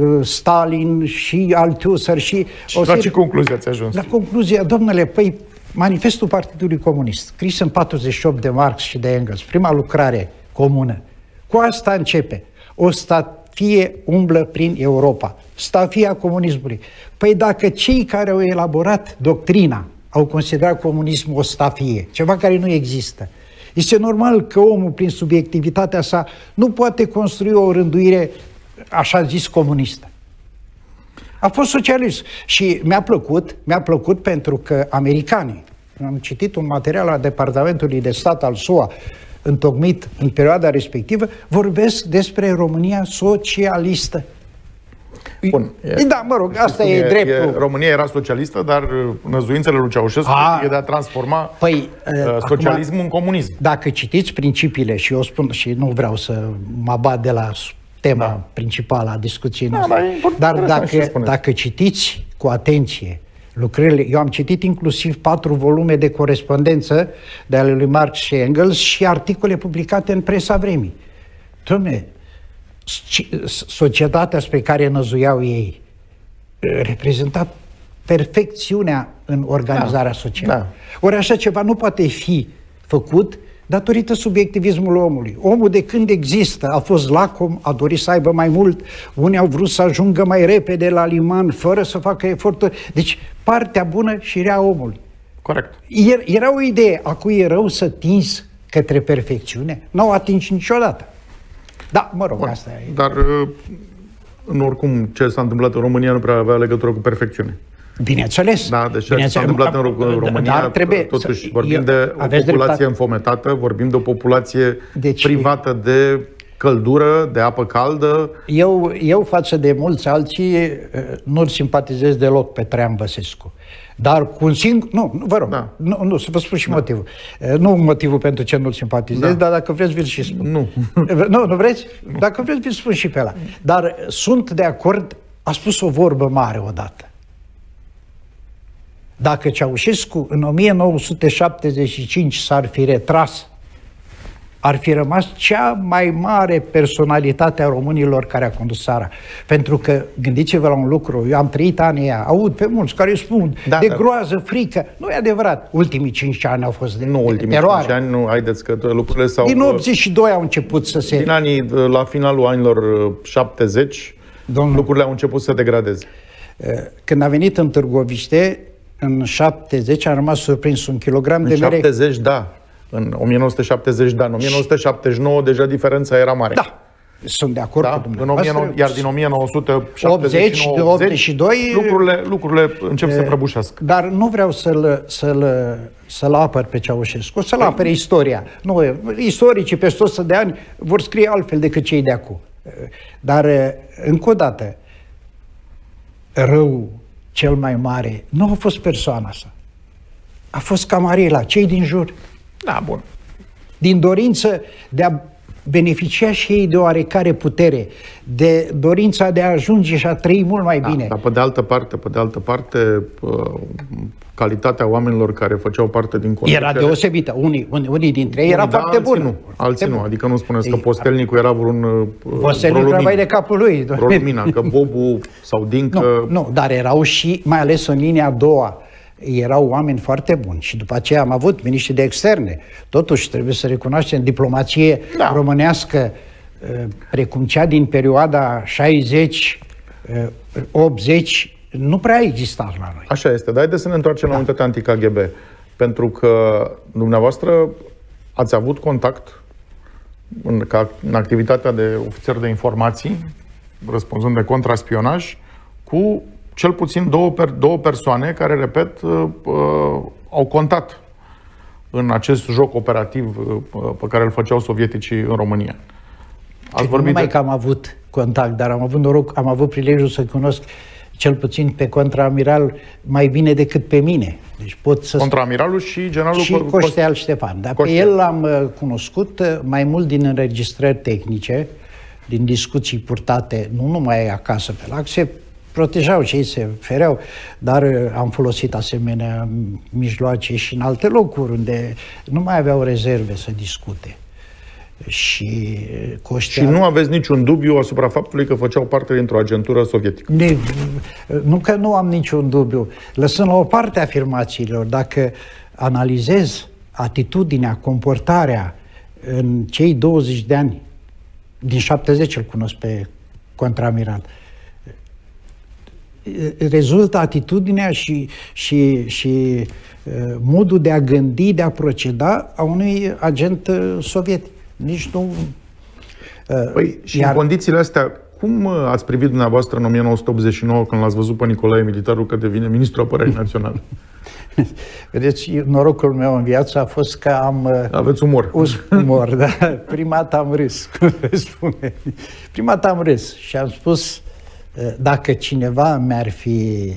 Stalin și Althusser și... Și la ce concluzie ați ajuns? La concluzia, domnule, păi, Manifestul Partidului Comunist, scris în patruzeci și opt de Marx și de Engels, prima lucrare comună, cu asta începe. O stafie umblă prin Europa, stafia comunismului. Păi dacă cei care au elaborat doctrina au considerat comunismul o stafie, ceva care nu există, este normal că omul, prin subiectivitatea sa, nu poate construi o rânduire, așa zis, comunistă. A fost socialist și mi-a plăcut, mi-a plăcut pentru că americanii, am citit un material al Departamentului de Stat al S U A, întocmit în perioada respectivă, vorbesc despre România socialistă. Bun. E, da, mă rog, asta e, e dreptul. E, România era socialistă, dar năzuințele lui Ceaușescu a, e de a transforma păi, uh, socialismul acum, în comunism. Dacă citiți principiile, și eu spun, și nu vreau să mă abat de la tema da. principală a discuției noastre, da, dar dacă, dacă citiți cu atenție lucrările, eu am citit inclusiv patru volume de corespondență de ale lui Marx și Engels și articole publicate în presa vremii. Dom'le, societatea spre care năzuiau ei reprezenta perfecțiunea în organizarea da, socială. Da. Ori așa ceva nu poate fi făcut datorită subiectivismului omului. Omul de când există a fost lacom, a dorit să aibă mai mult, unii au vrut să ajungă mai repede la liman fără să facă eforturi. Deci partea bună și rea omului. Corect. Era o idee, a cui e rău să tinzi către perfecțiune? Nu o atingi niciodată. Da, mă rog, Bun, asta e. Dar, în oricum, ce s-a întâmplat în România nu prea avea legătură cu perfecțiune. Bineînțeles. Da, deci ce s-a întâmplat în România, trebuie totuși să, vorbim eu, de o populație dreptate. înfometată, vorbim de o populație deci, privată de căldură, de apă caldă. Eu, eu față de mulți alții, nu-l simpatizez deloc pe Traian Băsescu. Dar cu un singur... Nu, vă rog, da. nu, nu, să vă spun și da. motivul. Nu motivul pentru ce nu-l simpatizez, da. dar dacă vreți, vi-l și spun. Nu. Nu, nu vreți? Dacă vreți, vi-l spun și pe ăla. Dar sunt de acord, a spus o vorbă mare odată. Dacă Ceaușescu în o mie nouă sute șaptezeci și cinci s-ar fi retras, ar fi rămas cea mai mare personalitate a românilor care a condus țara. Pentru că, gândiți-vă la un lucru, eu am trăit anii aia, aud pe mulți care spun da, de da. groază, frică. Nu e adevărat. Ultimii cinci ani au fost de Nu, ultimii teroare. cinci ani, nu, haideți că lucrurile s-au... Din optzeci și doi au început să se... Din anii, la finalul anilor șaptezeci, Domnul, lucrurile au început să degradeze. Când a venit în Târgoviște, în șaptezeci, am rămas surprins un kilogram în de mere... șaptezeci, da. În o mie nouă sute șaptezeci, da. În o mie nouă sute șaptezeci și nouă deja diferența era mare. Da. Sunt de acord da? cu dumneavoastră. Iar din o mie nouă sute șaptezeci și nouă optzeci și doi lucrurile, lucrurile încep e, să prăbușească. Dar nu vreau să-l să-l, să-l apăr pe Ceaușescu, să-l apere istoria. Nu, istoricii peste o sută de ani vor scrie altfel decât cei de acum. Dar, încă o dată, rău cel mai mare nu a fost persoana sa. A fost Camarela, cei din jur. Da, bun. Din dorință de a beneficia și ei de oarecare putere, de dorința de a ajunge și a trăi mult mai bine. Da, dar pe de altă parte, pe de altă parte, calitatea oamenilor care făceau parte din conducere era deosebită. Unii, unii, unii dintre ei erau da, foarte buni. Nu, alții nu. Adică nu spuneți că Postelnicu era vreun Postelnicu era mai de capul lui. Lumina, că Bobu sau Dincă... Nu, nu, dar erau și, mai ales în linia a doua, erau oameni foarte buni. Și după aceea am avut miniștri de externe. Totuși, trebuie să recunoaștem, diplomație da. românească, precum cea din perioada șaizeci optzeci, nu prea a existat la noi. Așa este. Dar haideți să ne întoarcem da. la unitatea anti-K G B. Pentru că dumneavoastră ați avut contact în, ca, în activitatea de ofițer de informații, răspunzând de contraspionaj, cu cel puțin două, per, două persoane care, repet, uh, uh, au contat în acest joc operativ uh, pe care îl făceau sovieticii în România. Ați vorbit nu numai de... că am avut contact, dar am avut noroc, am avut prilejul să cunosc cel puțin pe contraamiral mai bine decât pe mine. Deci pot să Contraamiralul și generalul și Coșteal Ștefan. Dar Coșteal. Pe el l-am cunoscut mai mult din înregistrări tehnice, din discuții purtate, nu numai acasă pe lac, se protejau și ei se fereau, dar am folosit asemenea mijloace și în alte locuri unde nu mai aveau rezerve să discute. Și, Coșteal... și nu aveți niciun dubiu asupra faptului că făceau parte dintr-o agentură sovietică? Ne, nu că nu am niciun dubiu. Lăsând la o parte afirmațiilor, dacă analizez atitudinea, comportarea în cei douăzeci de ani, din șaptezeci îl cunosc pe contraamiral, rezultă atitudinea și, și, și uh, modul de a gândi, de a proceda a unui agent uh, sovietic. Nici nu... Uh, păi, și iar... în condițiile astea, cum ați privit dumneavoastră în o mie nouă sute optzeci și nouă când l-ați văzut pe Nicolae Militarul că devine ministrul apărării naționale? Vedeți, norocul meu în viață a fost că am... Aveți umor. Umor, da. Prima dată am râs, cum spune. Prima dată am râs și am spus, dacă cineva mi-ar fi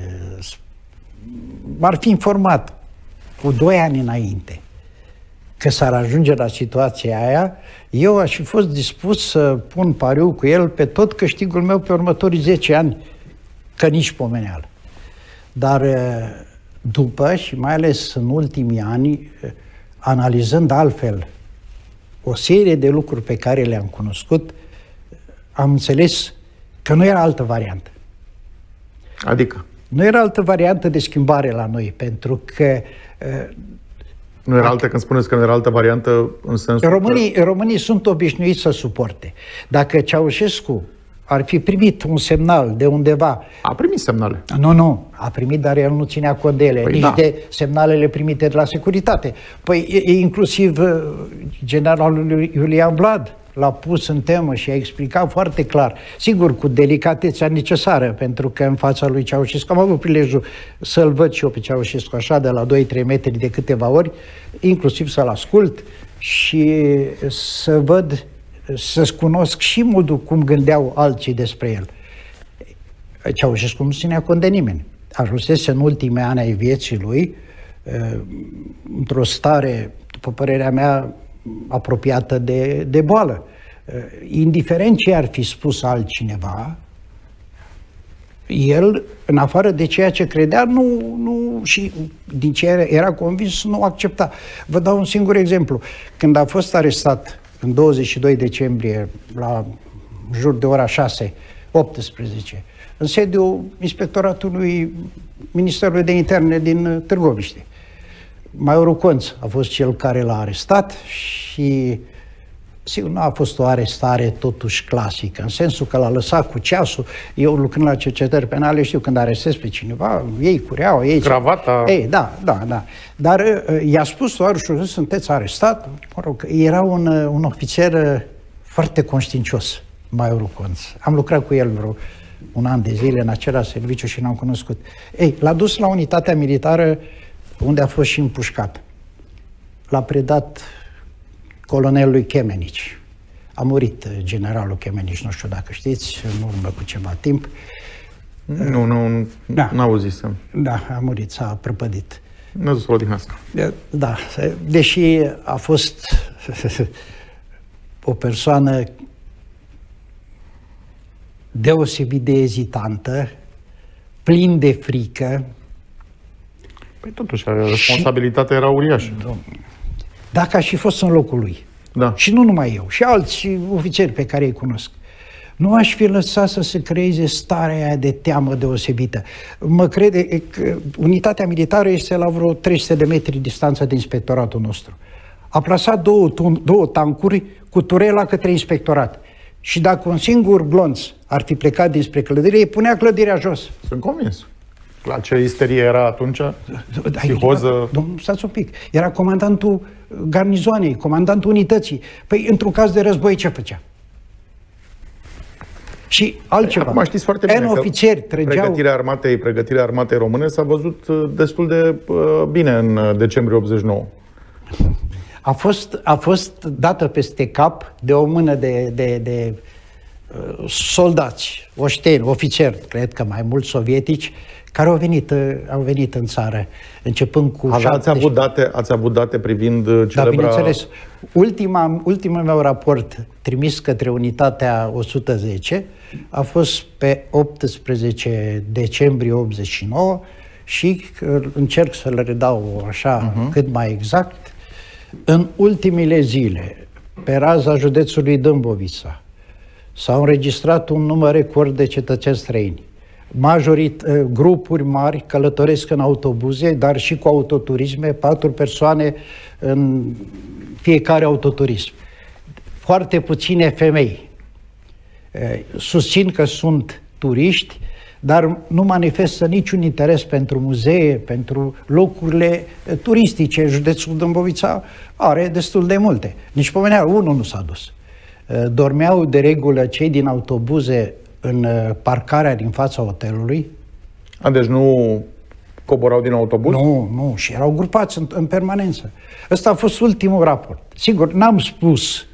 m-ar fi informat cu doi ani înainte că s-ar ajunge la situația aia, eu aș fi fost dispus să pun pariu cu el pe tot câștigul meu pe următorii zece ani, că nici pomeneală. Dar după, și mai ales în ultimii ani, analizând altfel o serie de lucruri pe care le-am cunoscut, am înțeles că nu era altă variantă. Adică? Nu era altă variantă de schimbare la noi, pentru că... Nu era altă, când spuneți că nu era altă variantă, în sensul Românii, că... românii sunt obișnuiți să suporte. Dacă Ceaușescu ar fi primit un semnal de undeva... A primit semnale. Nu, nu. A primit, dar el nu ținea cont de ele. Păi nici da. de semnalele primite de la securitate. Păi inclusiv generalul Iulian Vlad l-a pus în temă și a explicat foarte clar, sigur cu delicatețea necesară, pentru că în fața lui Ceaușescu am avut prilejul să-l văd și eu pe Ceaușescu așa de la doi trei metri de câteva ori, inclusiv să-l ascult și să văd, să-ți cunosc și modul cum gândeau alții despre el. Ceaușescu nu ținea cont de nimeni. Ajunsese în ultimii ani ai vieții lui într-o stare, după părerea mea, apropiată de, de boală. Indiferent ce ar fi spus altcineva, el, în afară de ceea ce credea, nu, nu, și din ce era convins, nu accepta. Vă dau un singur exemplu. Când a fost arestat în douăzeci și doi decembrie, la jur de ora șase optsprezece, în sediul Inspectoratului Ministerului de Interne din Târgoviște. Majorul Conț a fost cel care l-a arestat și sigur, nu a fost o arestare totuși clasică, în sensul că l-a lăsat cu ceasul. Eu, lucrând la cercetări penale, știu când arestez pe cineva, ei cureaua, ei... Cravata... Ei, da, da, da. Dar uh, i-a spus tovarășul, sunteți arestat? Mă rog, era un, uh, un ofițer uh, foarte conștiincios, Majorul Conț. Am lucrat cu el vreo un an de zile în același serviciu și n-am cunoscut. Ei, l-a dus la unitatea militară unde a fost și împușcat. L-a predat colonelului Chemenici. A murit generalul Chemenici, nu știu dacă știți, în urmă cu ceva timp. Nu, nu, da. n-auzisem. Da, a murit, s-a prăpădit. Nu să o odihnească. Da, deși a fost o persoană deosebit de ezitantă, plin de frică. Păi totuși, responsabilitatea era uriașă. Dacă aș fi fost în locul lui, da. Și nu numai eu, și alți ofițeri pe care îi cunosc, nu aș fi lăsat să se creeze starea aia de teamă deosebită. Mă crede că unitatea militară este la vreo trei sute de metri distanță de inspectoratul nostru. A plasat două, două tancuri cu turela către inspectorat. Și dacă un singur glonț ar fi plecat dinspre clădire, îi punea clădirea jos. Sunt convins. La ce isterie era atunci? Psihoză... Domnul, stați un pic. Era comandantul garnizoanei, comandantul unității. Păi, într-un caz de război, ce făcea? Și altceva. Acum știți foarte bine ofițeri trăgeau... pregătirea armatei, pregătirea armatei române s-a văzut destul de uh, bine în decembrie optzeci și nouă. A fost, a fost dată peste cap de o mână de, de, de uh, soldați, oșteni, ofițeri, cred că mai mulți sovietici, care au venit, uh, au venit în țară, începând cu... Ați avut date, ați avut date privind celebra... Da, bineînțeles. Ultima, ultimul meu raport trimis către unitatea o sută zece a fost pe optsprezece decembrie optzeci și nouă și uh, încerc să-l redau așa uh-huh. cât mai exact. În ultimele zile, pe raza județului Dâmbovița, s-au înregistrat un număr record de cetățeni străini. Majorit, grupuri mari călătoresc în autobuze, dar și cu autoturisme, patru persoane în fiecare autoturism. Foarte puține femei. Susțin că sunt turiști, dar nu manifestă niciun interes pentru muzee, pentru locurile turistice. Județul Dâmbovița are destul de multe. Nici pomenea, unul nu s-a dus. Dormeau de regulă cei din autobuze în parcarea din fața hotelului. A, deci nu coborau din autobuz? Nu, nu, și erau grupați în, în permanență. Ăsta a fost ultimul raport. Sigur, n-am spus,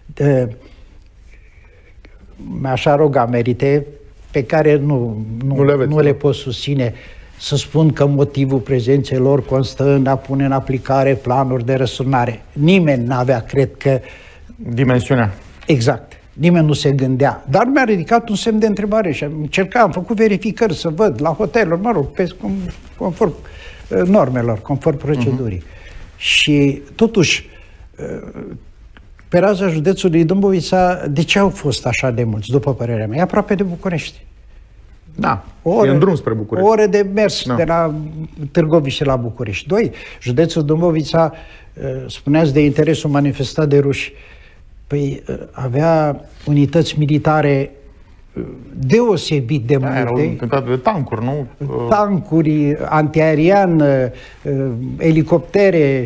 mi-aș roga merite, pe care nu, nu, nu, le, aveți, nu le pot susține, să spun că motivul prezenței lor constă în a pune în aplicare planuri de răsturnare. Nimeni n-avea, cred că... Dimensiunea. Exact. Nimeni nu se gândea. Dar mi-a ridicat un semn de întrebare și am încercat, am făcut verificări să văd la hoteluri, mă rog, pe, conform normelor, conform procedurii. Uh-huh. Și totuși, pe raza județului Dâmbovița, de ce au fost așa de mulți, după părerea mea? E aproape de București. Da, ore, e în drum spre București. O oră de mers da. de la Târgoviște la București. Doi, județul Dâmbovița, spuneați de interesul manifestat de ruși. Păi avea unități militare deosebit de multe. Erau cântate de tancuri, nu? Tancuri, antiaerian, elicoptere,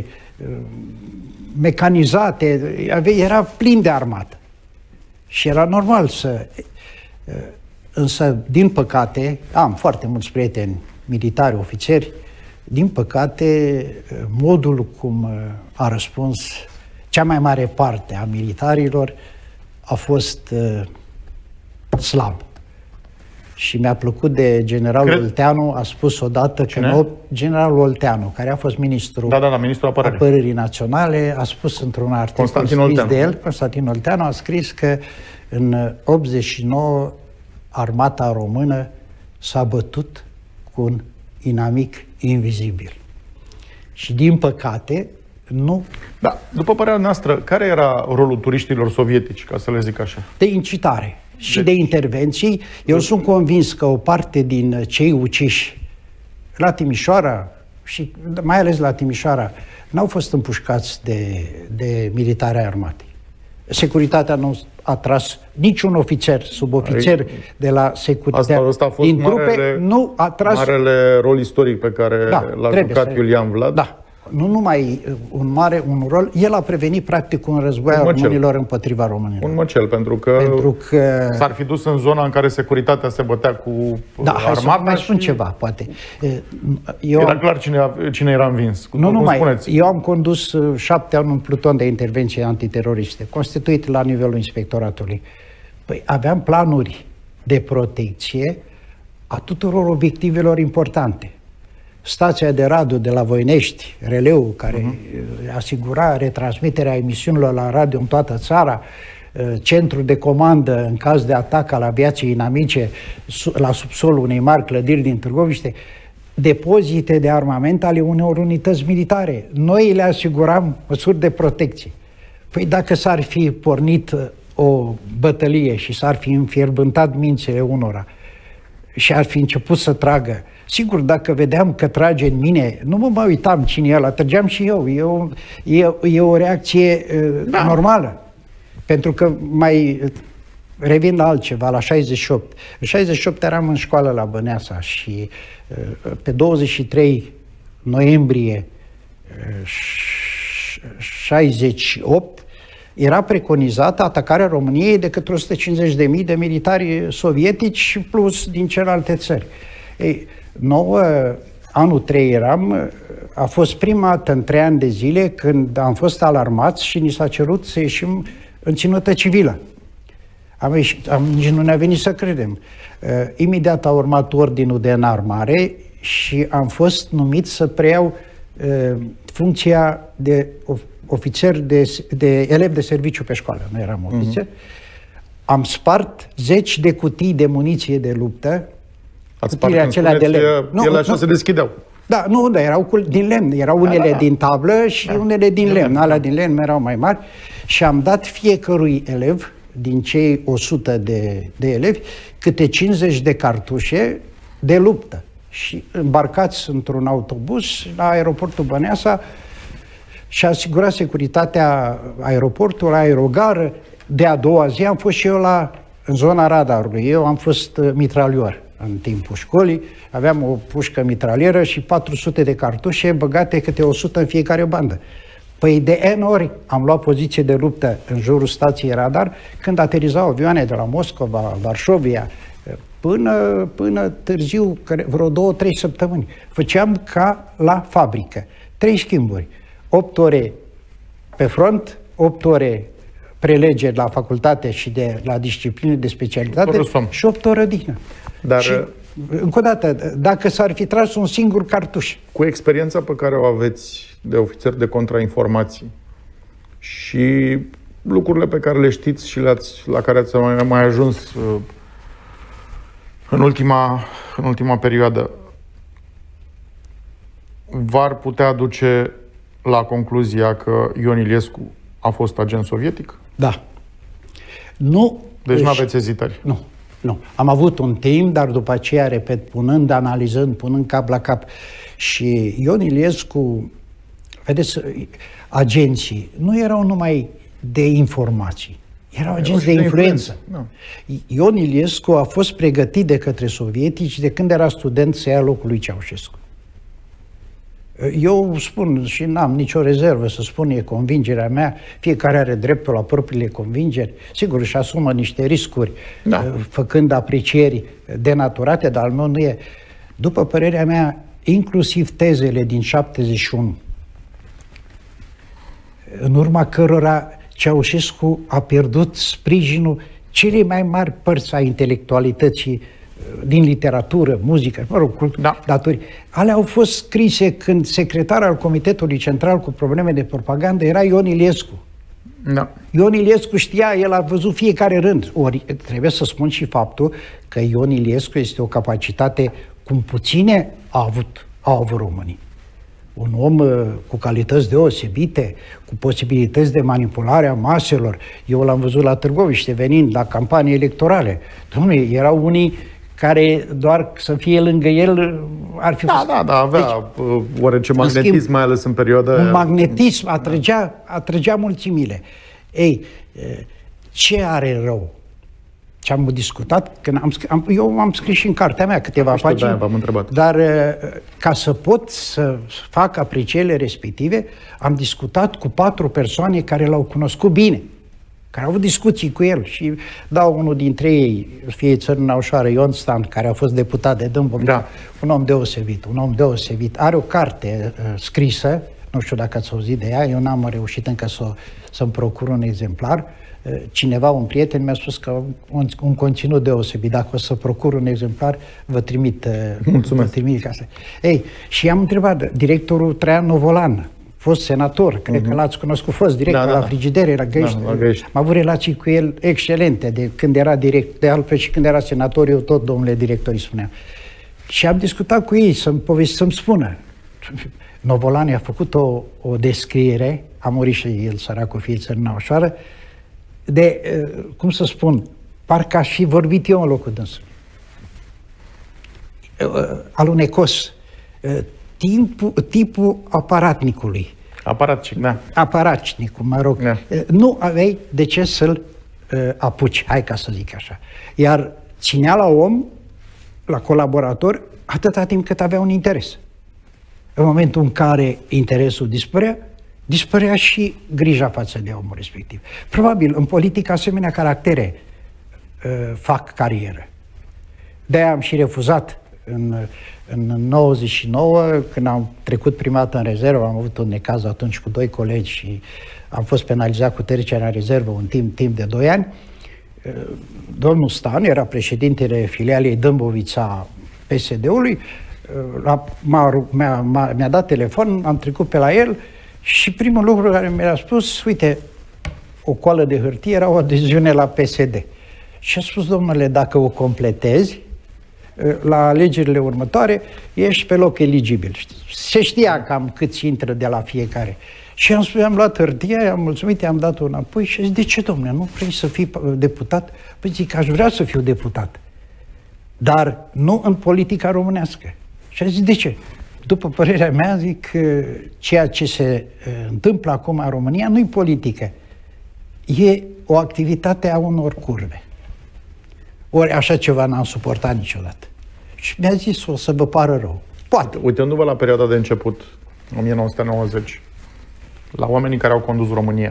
mecanizate, era plin de armată. Și era normal să... Însă, din păcate, am foarte mulți prieteni militari, ofițeri, din păcate, modul cum a răspuns cea mai mare parte a militarilor a fost slab. Și mi-a plăcut de generalul Cred... Olteanu, a spus odată că nou, generalul Olteanu, care a fost ministrul da, da, da, ministrul apărării. apărării naționale, a spus într-un articol scris Olteanu. de el, Constantin Olteanu a scris că în optzeci și nouă armata română s-a bătut cu un inamic invizibil. Și din păcate, nu... Da, după părerea noastră, care era rolul turiștilor sovietici, ca să le zic așa? De incitare și Deci... de intervenții. Eu sunt convins că o parte din cei uciși la Timișoara, și mai ales la Timișoara, n-au fost împușcați de, de militari armatei. Securitatea nu a tras niciun ofițer, subofițer Ai, de la securitate. Asta, asta a fost din trupe, marele, nu a tras... marele rol istoric pe care da, l-a jucat să... Iulian Vlad. Da. Nu numai un mare un rol, el a prevenit practic un război al românilor împotriva românilor. Un măcel, pentru că, pentru că... s-ar fi dus în zona în care securitatea se bătea cu da, armata. Da, hai să mai și... spun ceva, poate. Eu era am... clar cine, cine era învins. Nu cum numai, spuneți? eu am condus șapte ani un pluton de intervenție antiteroriste, constituit la nivelul inspectoratului. Păi aveam planuri de protecție a tuturor obiectivelor importante. Stația de radio de la Voinești, Releu, care uh-huh. asigura retransmiterea emisiunilor la radio în toată țara, centru de comandă în caz de atac al aviației inamice la subsolul unei mari clădiri din Târgoviște, depozite de armament ale unor unități militare. Noi le asiguram măsuri de protecție. Păi dacă s-ar fi pornit o bătălie și s-ar fi înfierbântat mințile unora și ar fi început să tragă, sigur, dacă vedeam că trage în mine, nu mă mai uitam cine e ăla, trăgeam și eu. E o, e, e o reacție da. normală. Pentru că mai revin la altceva, la șaizeci și opt. În șaizeci și opt eram în școală la Băneasa și pe douăzeci și trei noiembrie șaizeci și opt era preconizată atacarea României de către o sută cincizeci de mii de militari sovietici plus din celelalte țări. Ei, nouă, anul trei eram, a fost prima dată în trei ani de zile când am fost alarmați și ni s-a cerut să ieșim în ținută civilă. Am ieșit, am, nici nu ne-a venit să credem. Uh, imediat a urmat ordinul de înarmare și am fost numit să preiau uh, funcția de of, ofițer, de, de elev de serviciu pe școală. Nu eram ofițer. Uh-huh. Am spart zeci de cutii de muniție de luptă. Ați spart, acelea de lemn. Nu, ele așa nu, se deschideau. Da, nu, dar erau din lemn. Erau unele da, da, da. din tablă și da. unele din lemn. lemn. Alea din lemn erau mai mari. Și am dat fiecărui elev, din cei o sută de, de elevi, câte cincizeci de cartușe de luptă. Și îmbarcați într-un autobuz la aeroportul Băneasa și asigura securitatea aeroportului, aerogară. De a doua zi am fost și eu la, în zona radarului. Eu am fost mitralior în timpul școlii. Aveam o pușcă mitralieră și patru sute de cartușe băgate câte o sută în fiecare bandă. Păi de N ori am luat poziție de luptă în jurul stației radar când aterizau avioane de la Moscova, Varșovia, până, până târziu, vreo două, trei săptămâni. Făceam ca la fabrică. Trei schimburi. Opt ore pe front, opt ore prelegeri la facultate și de, la discipline de specialitate și opt ore odihnă. Dar... Și, încă o dată, dacă s-ar fi tras un singur cartuș. Cu experiența pe care o aveți de ofițer de contrainformații și lucrurile pe care le știți și le-ați, la care ați mai, mai ajuns uh, în ultima, în ultima perioadă, v-ar putea duce la concluzia că Ion Iliescu a fost agent sovietic? Da. Nu. Deci nu aveți ezitări? Nu. Nu. Am avut un timp, dar după aceea, repet, punând, analizând, punând cap la cap. Și Ion Iliescu, vedeți, agenții nu erau numai de informații, erau agenți de influență. No. Ion Iliescu a fost pregătit de către sovietici de când era student să ia locul lui Ceaușescu. Eu spun și n-am nicio rezervă să spun, e convingerea mea, fiecare are dreptul la propriile convingeri, sigur își asumă niște riscuri, da. făcând aprecieri denaturate, dar al meu nu e. După părerea mea, inclusiv tezele din șaptezeci și unu, în urma cărora Ceaușescu a pierdut sprijinul celei mai mari părți a intelectualității din literatură, muzică, mă rog, da. datorii. Alea au fost scrise când secretar al Comitetului Central cu probleme de propagandă era Ion Iliescu. Da. Ion Iliescu știa, el a văzut fiecare rând. Ori trebuie să spun și faptul că Ion Iliescu este o capacitate cum puține a avut, au avut românii. Un om uh, cu calități deosebite, cu posibilități de manipulare a maselor. Eu l-am văzut la Târgoviște, venind la campanii electorale. Dom'le, erau unii care doar să fie lângă el ar fi... Da, da, da, avea deci, oarece magnetism, schimb, mai ales în perioada... Un magnetism, atrăgea, atrăgea mulțimile. Ei, ce are rău? Ce am discutat, când am, am, eu am scris și în cartea mea câteva Știu, pagini, da, v-am întrebat. Dar ca să pot să fac aprecierile respective, am discutat cu patru persoane care l-au cunoscut bine, care au avut discuții cu el și dau unul dintre ei, fie țărâna ușoară, Ion Stan, care a fost deputat de Dâmbovița, da. Un om deosebit, un om deosebit. Are o carte uh, scrisă, nu știu dacă ați auzit de ea, eu n-am reușit încă să, să-mi procur un exemplar. Uh, cineva, un prieten, mi-a spus că un, un conținut deosebit. Dacă o să procur un exemplar, vă trimit. Uh, Mulțumesc. Vă trimit ca să... Ei, și am întrebat, directorul Traian Novolan, fost senator, cred uh-huh. că l-ați cunoscut, fost director da, da, la Frigidere, la Găiești. Da, am avut relații cu el excelente, de când era direct, de altfel și când era senator, eu tot, domnule director, îi spuneam. Și am discutat cu ei să-mi povesti, să-mi spună. Novolan a făcut o, o descriere, a murit și el, săracul, fiind țărâna ușoară, de, cum să spun, parcă aș fi vorbit eu în locul dânsului. Alunecos, tipul, tipul aparatnicului. Aparatnic, da. Aparatnicul, mă rog. Da. Nu aveai de ce să-l uh, apuci, hai ca să zic așa. Iar ținea la om, la colaborator, atâta timp cât avea un interes. În momentul în care interesul dispărea, dispărea și grija față de omul respectiv. Probabil, în politică, asemenea caractere uh, fac carieră. De-aia am și refuzat în, în nouăzeci și nouă, când am trecut prima dată în rezervă, am avut un necaz atunci cu doi colegi și am fost penalizat cu trecerea în rezervă un timp, timp de doi ani. Domnul Stan era președintele filialei Dâmbovița P S D-ului, mi-a dat telefon, am trecut pe la el și primul lucru care mi-a spus, uite, o coală de hârtie era o adeziune la P S D. Și a spus, domnule, dacă o completezi, la alegerile următoare, ești pe loc eligibil. Se știa cam câți intră de la fiecare. Și am spus, am luat hârtia, am mulțumit, i-am dat-o înapoi și zic, de ce, domnule, nu vrei să fii deputat? Păi zic, aș vrea să fiu deputat, dar nu în politica românească. Și a zis, de ce? După părerea mea, zic, ceea ce se întâmplă acum în România nu-i politică. E o activitate a unor curve. Ori așa ceva n-am suportat niciodată. Și mi-a zis, o să vă pară rău. Poate. Uitându-vă la perioada de început, o mie nouă sute nouăzeci, la oamenii care au condus România,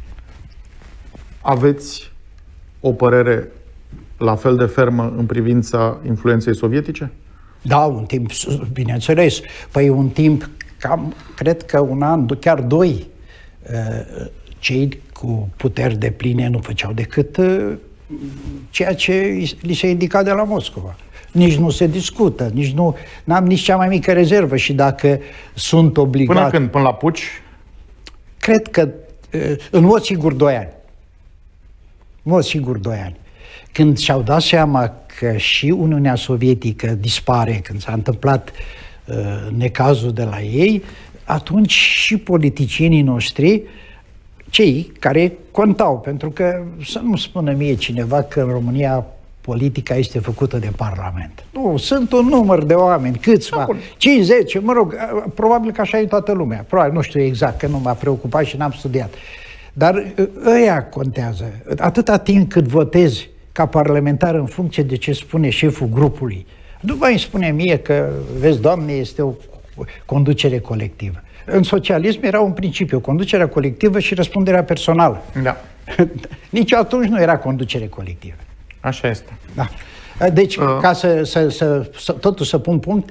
aveți o părere la fel de fermă în privința influenței sovietice? Da, un timp, bineînțeles. Păi un timp, cam, cred că un an, chiar doi, cei cu puteri de pline nu făceau decât ceea ce li se indica de la Moscova. Nici nu se discută, nici nu... N-am nici cea mai mică rezervă și dacă sunt obligat... Până când? Până la puci? Cred că, în mod sigur, doi ani. În mod sigur, doi ani. Când și-au dat seama că și Uniunea Sovietică dispare, când s-a întâmplat uh, necazul de la ei, atunci și politicienii noștri, cei care contau, pentru că să nu spună mie cineva că în România politica este făcută de Parlament. Nu, sunt un număr de oameni, câțiva, cinci, zece, mă rog, probabil că așa e toată lumea. Probabil, nu știu exact, că nu m-a preocupat și n-am studiat. Dar ăia contează. Atâta timp cât votezi ca parlamentar în funcție de ce spune șeful grupului. După îmi spune mie că, vezi, Doamne, este o conducere colectivă. În socialism era un principiu, conducerea colectivă și răspunderea personală. Da. Nici atunci nu era conducere colectivă. Așa este. Da. Deci, uh. ca să, să, să, să totuși să pun punct,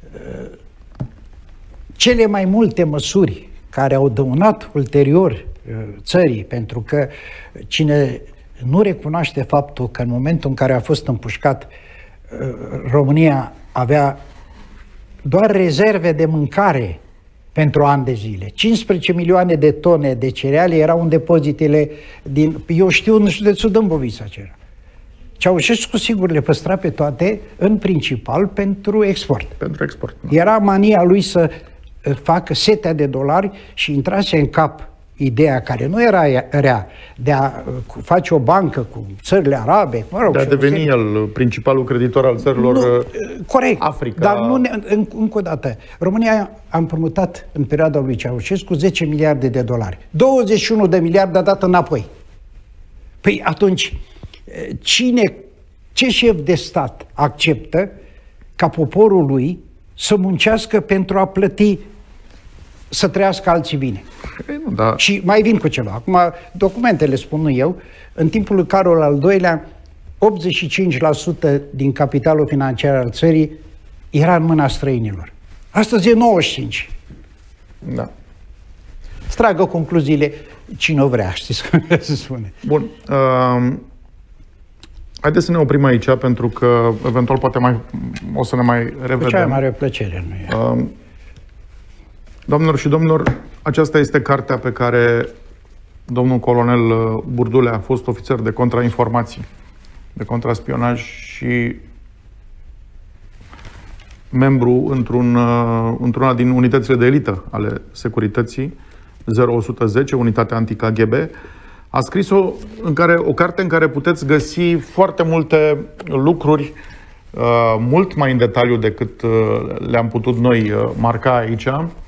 cele mai multe măsuri care au dăunat ulterior țării, pentru că cine nu recunoaște faptul că în momentul în care a fost împușcat, România avea doar rezerve de mâncare pentru ani de zile. cincisprezece milioane de tone de cereale erau în depozitele din... Eu știu în județul Dâmbovița ce era. Ceaușescu sigur le păstra pe toate, în principal pentru export. Pentru export. Da. Era mania lui să facă setea de dolari și intrase în cap ideea care nu era rea de a face o bancă cu țările arabe, mă rog, de a deveni el principalul creditor al țărilor nu, corect, Africa. Dar nu ne, în, încă o dată, România a împrumutat în perioada lui Ceaușescu zece miliarde de dolari. douăzeci și unu de miliarde a dat înapoi. Păi atunci, cine, ce șef de stat acceptă ca poporul lui să muncească pentru a plăti, să trăiască alții bine? Ei, nu, da. Și mai vin cu ceva. Acum, documentele spun eu, în timpul lui Carol al doilea, optzeci și cinci la sută din capitalul financiar al țării era în mâna străinilor. Astăzi e nouăzeci și cinci. Da. Stragă concluziile cine o vrea, știți cum se spune. Bun. Uh, haideți să ne oprim aici, pentru că eventual poate mai o să ne mai revedem. Cu cea mai mare plăcere, nu e? Uh, Doamnelor și domnilor, aceasta este cartea pe care domnul colonel Burdulea, a fost ofițer de contrainformații, de contraspionaj și membru într-un, într-una din unitățile de elită ale securității, zero o sută zece, unitatea anti-K G B, a scris-o în care, o carte în care puteți găsi foarte multe lucruri, uh, mult mai în detaliu decât uh, le-am putut noi uh, marca aici.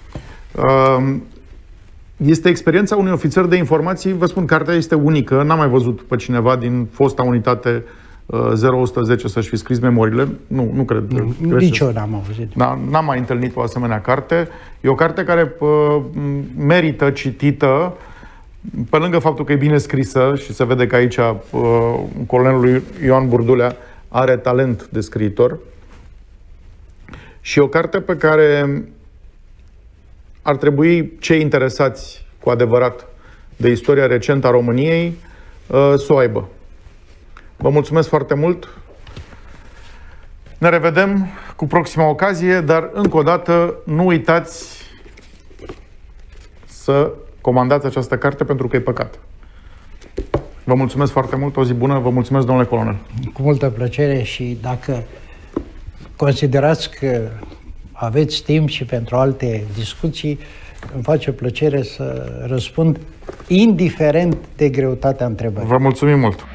Este experiența unui ofițer de informații. Vă spun, cartea este unică. N-am mai văzut pe cineva din fosta unitate zero o sută zece să-și fi scris memoriile. Nu, nu cred. Nu, nici eu n-am auzit. N-am mai întâlnit o asemenea carte. E o carte care uh, merită citită, pe lângă faptul că e bine scrisă și se vede că aici uh, colonelul Ioan Burdulea are talent de scriitor. Și e o carte pe care ar trebui cei interesați cu adevărat de istoria recentă a României să o aibă. Vă mulțumesc foarte mult! Ne revedem cu proxima ocazie, dar încă o dată nu uitați să comandați această carte, pentru că e păcat. Vă mulțumesc foarte mult, o zi bună, vă mulțumesc, domnule colonel. Cu multă plăcere, și dacă considerați că aveți timp și pentru alte discuții, îmi face plăcere să răspund indiferent de greutatea întrebării. Vă mulțumim mult!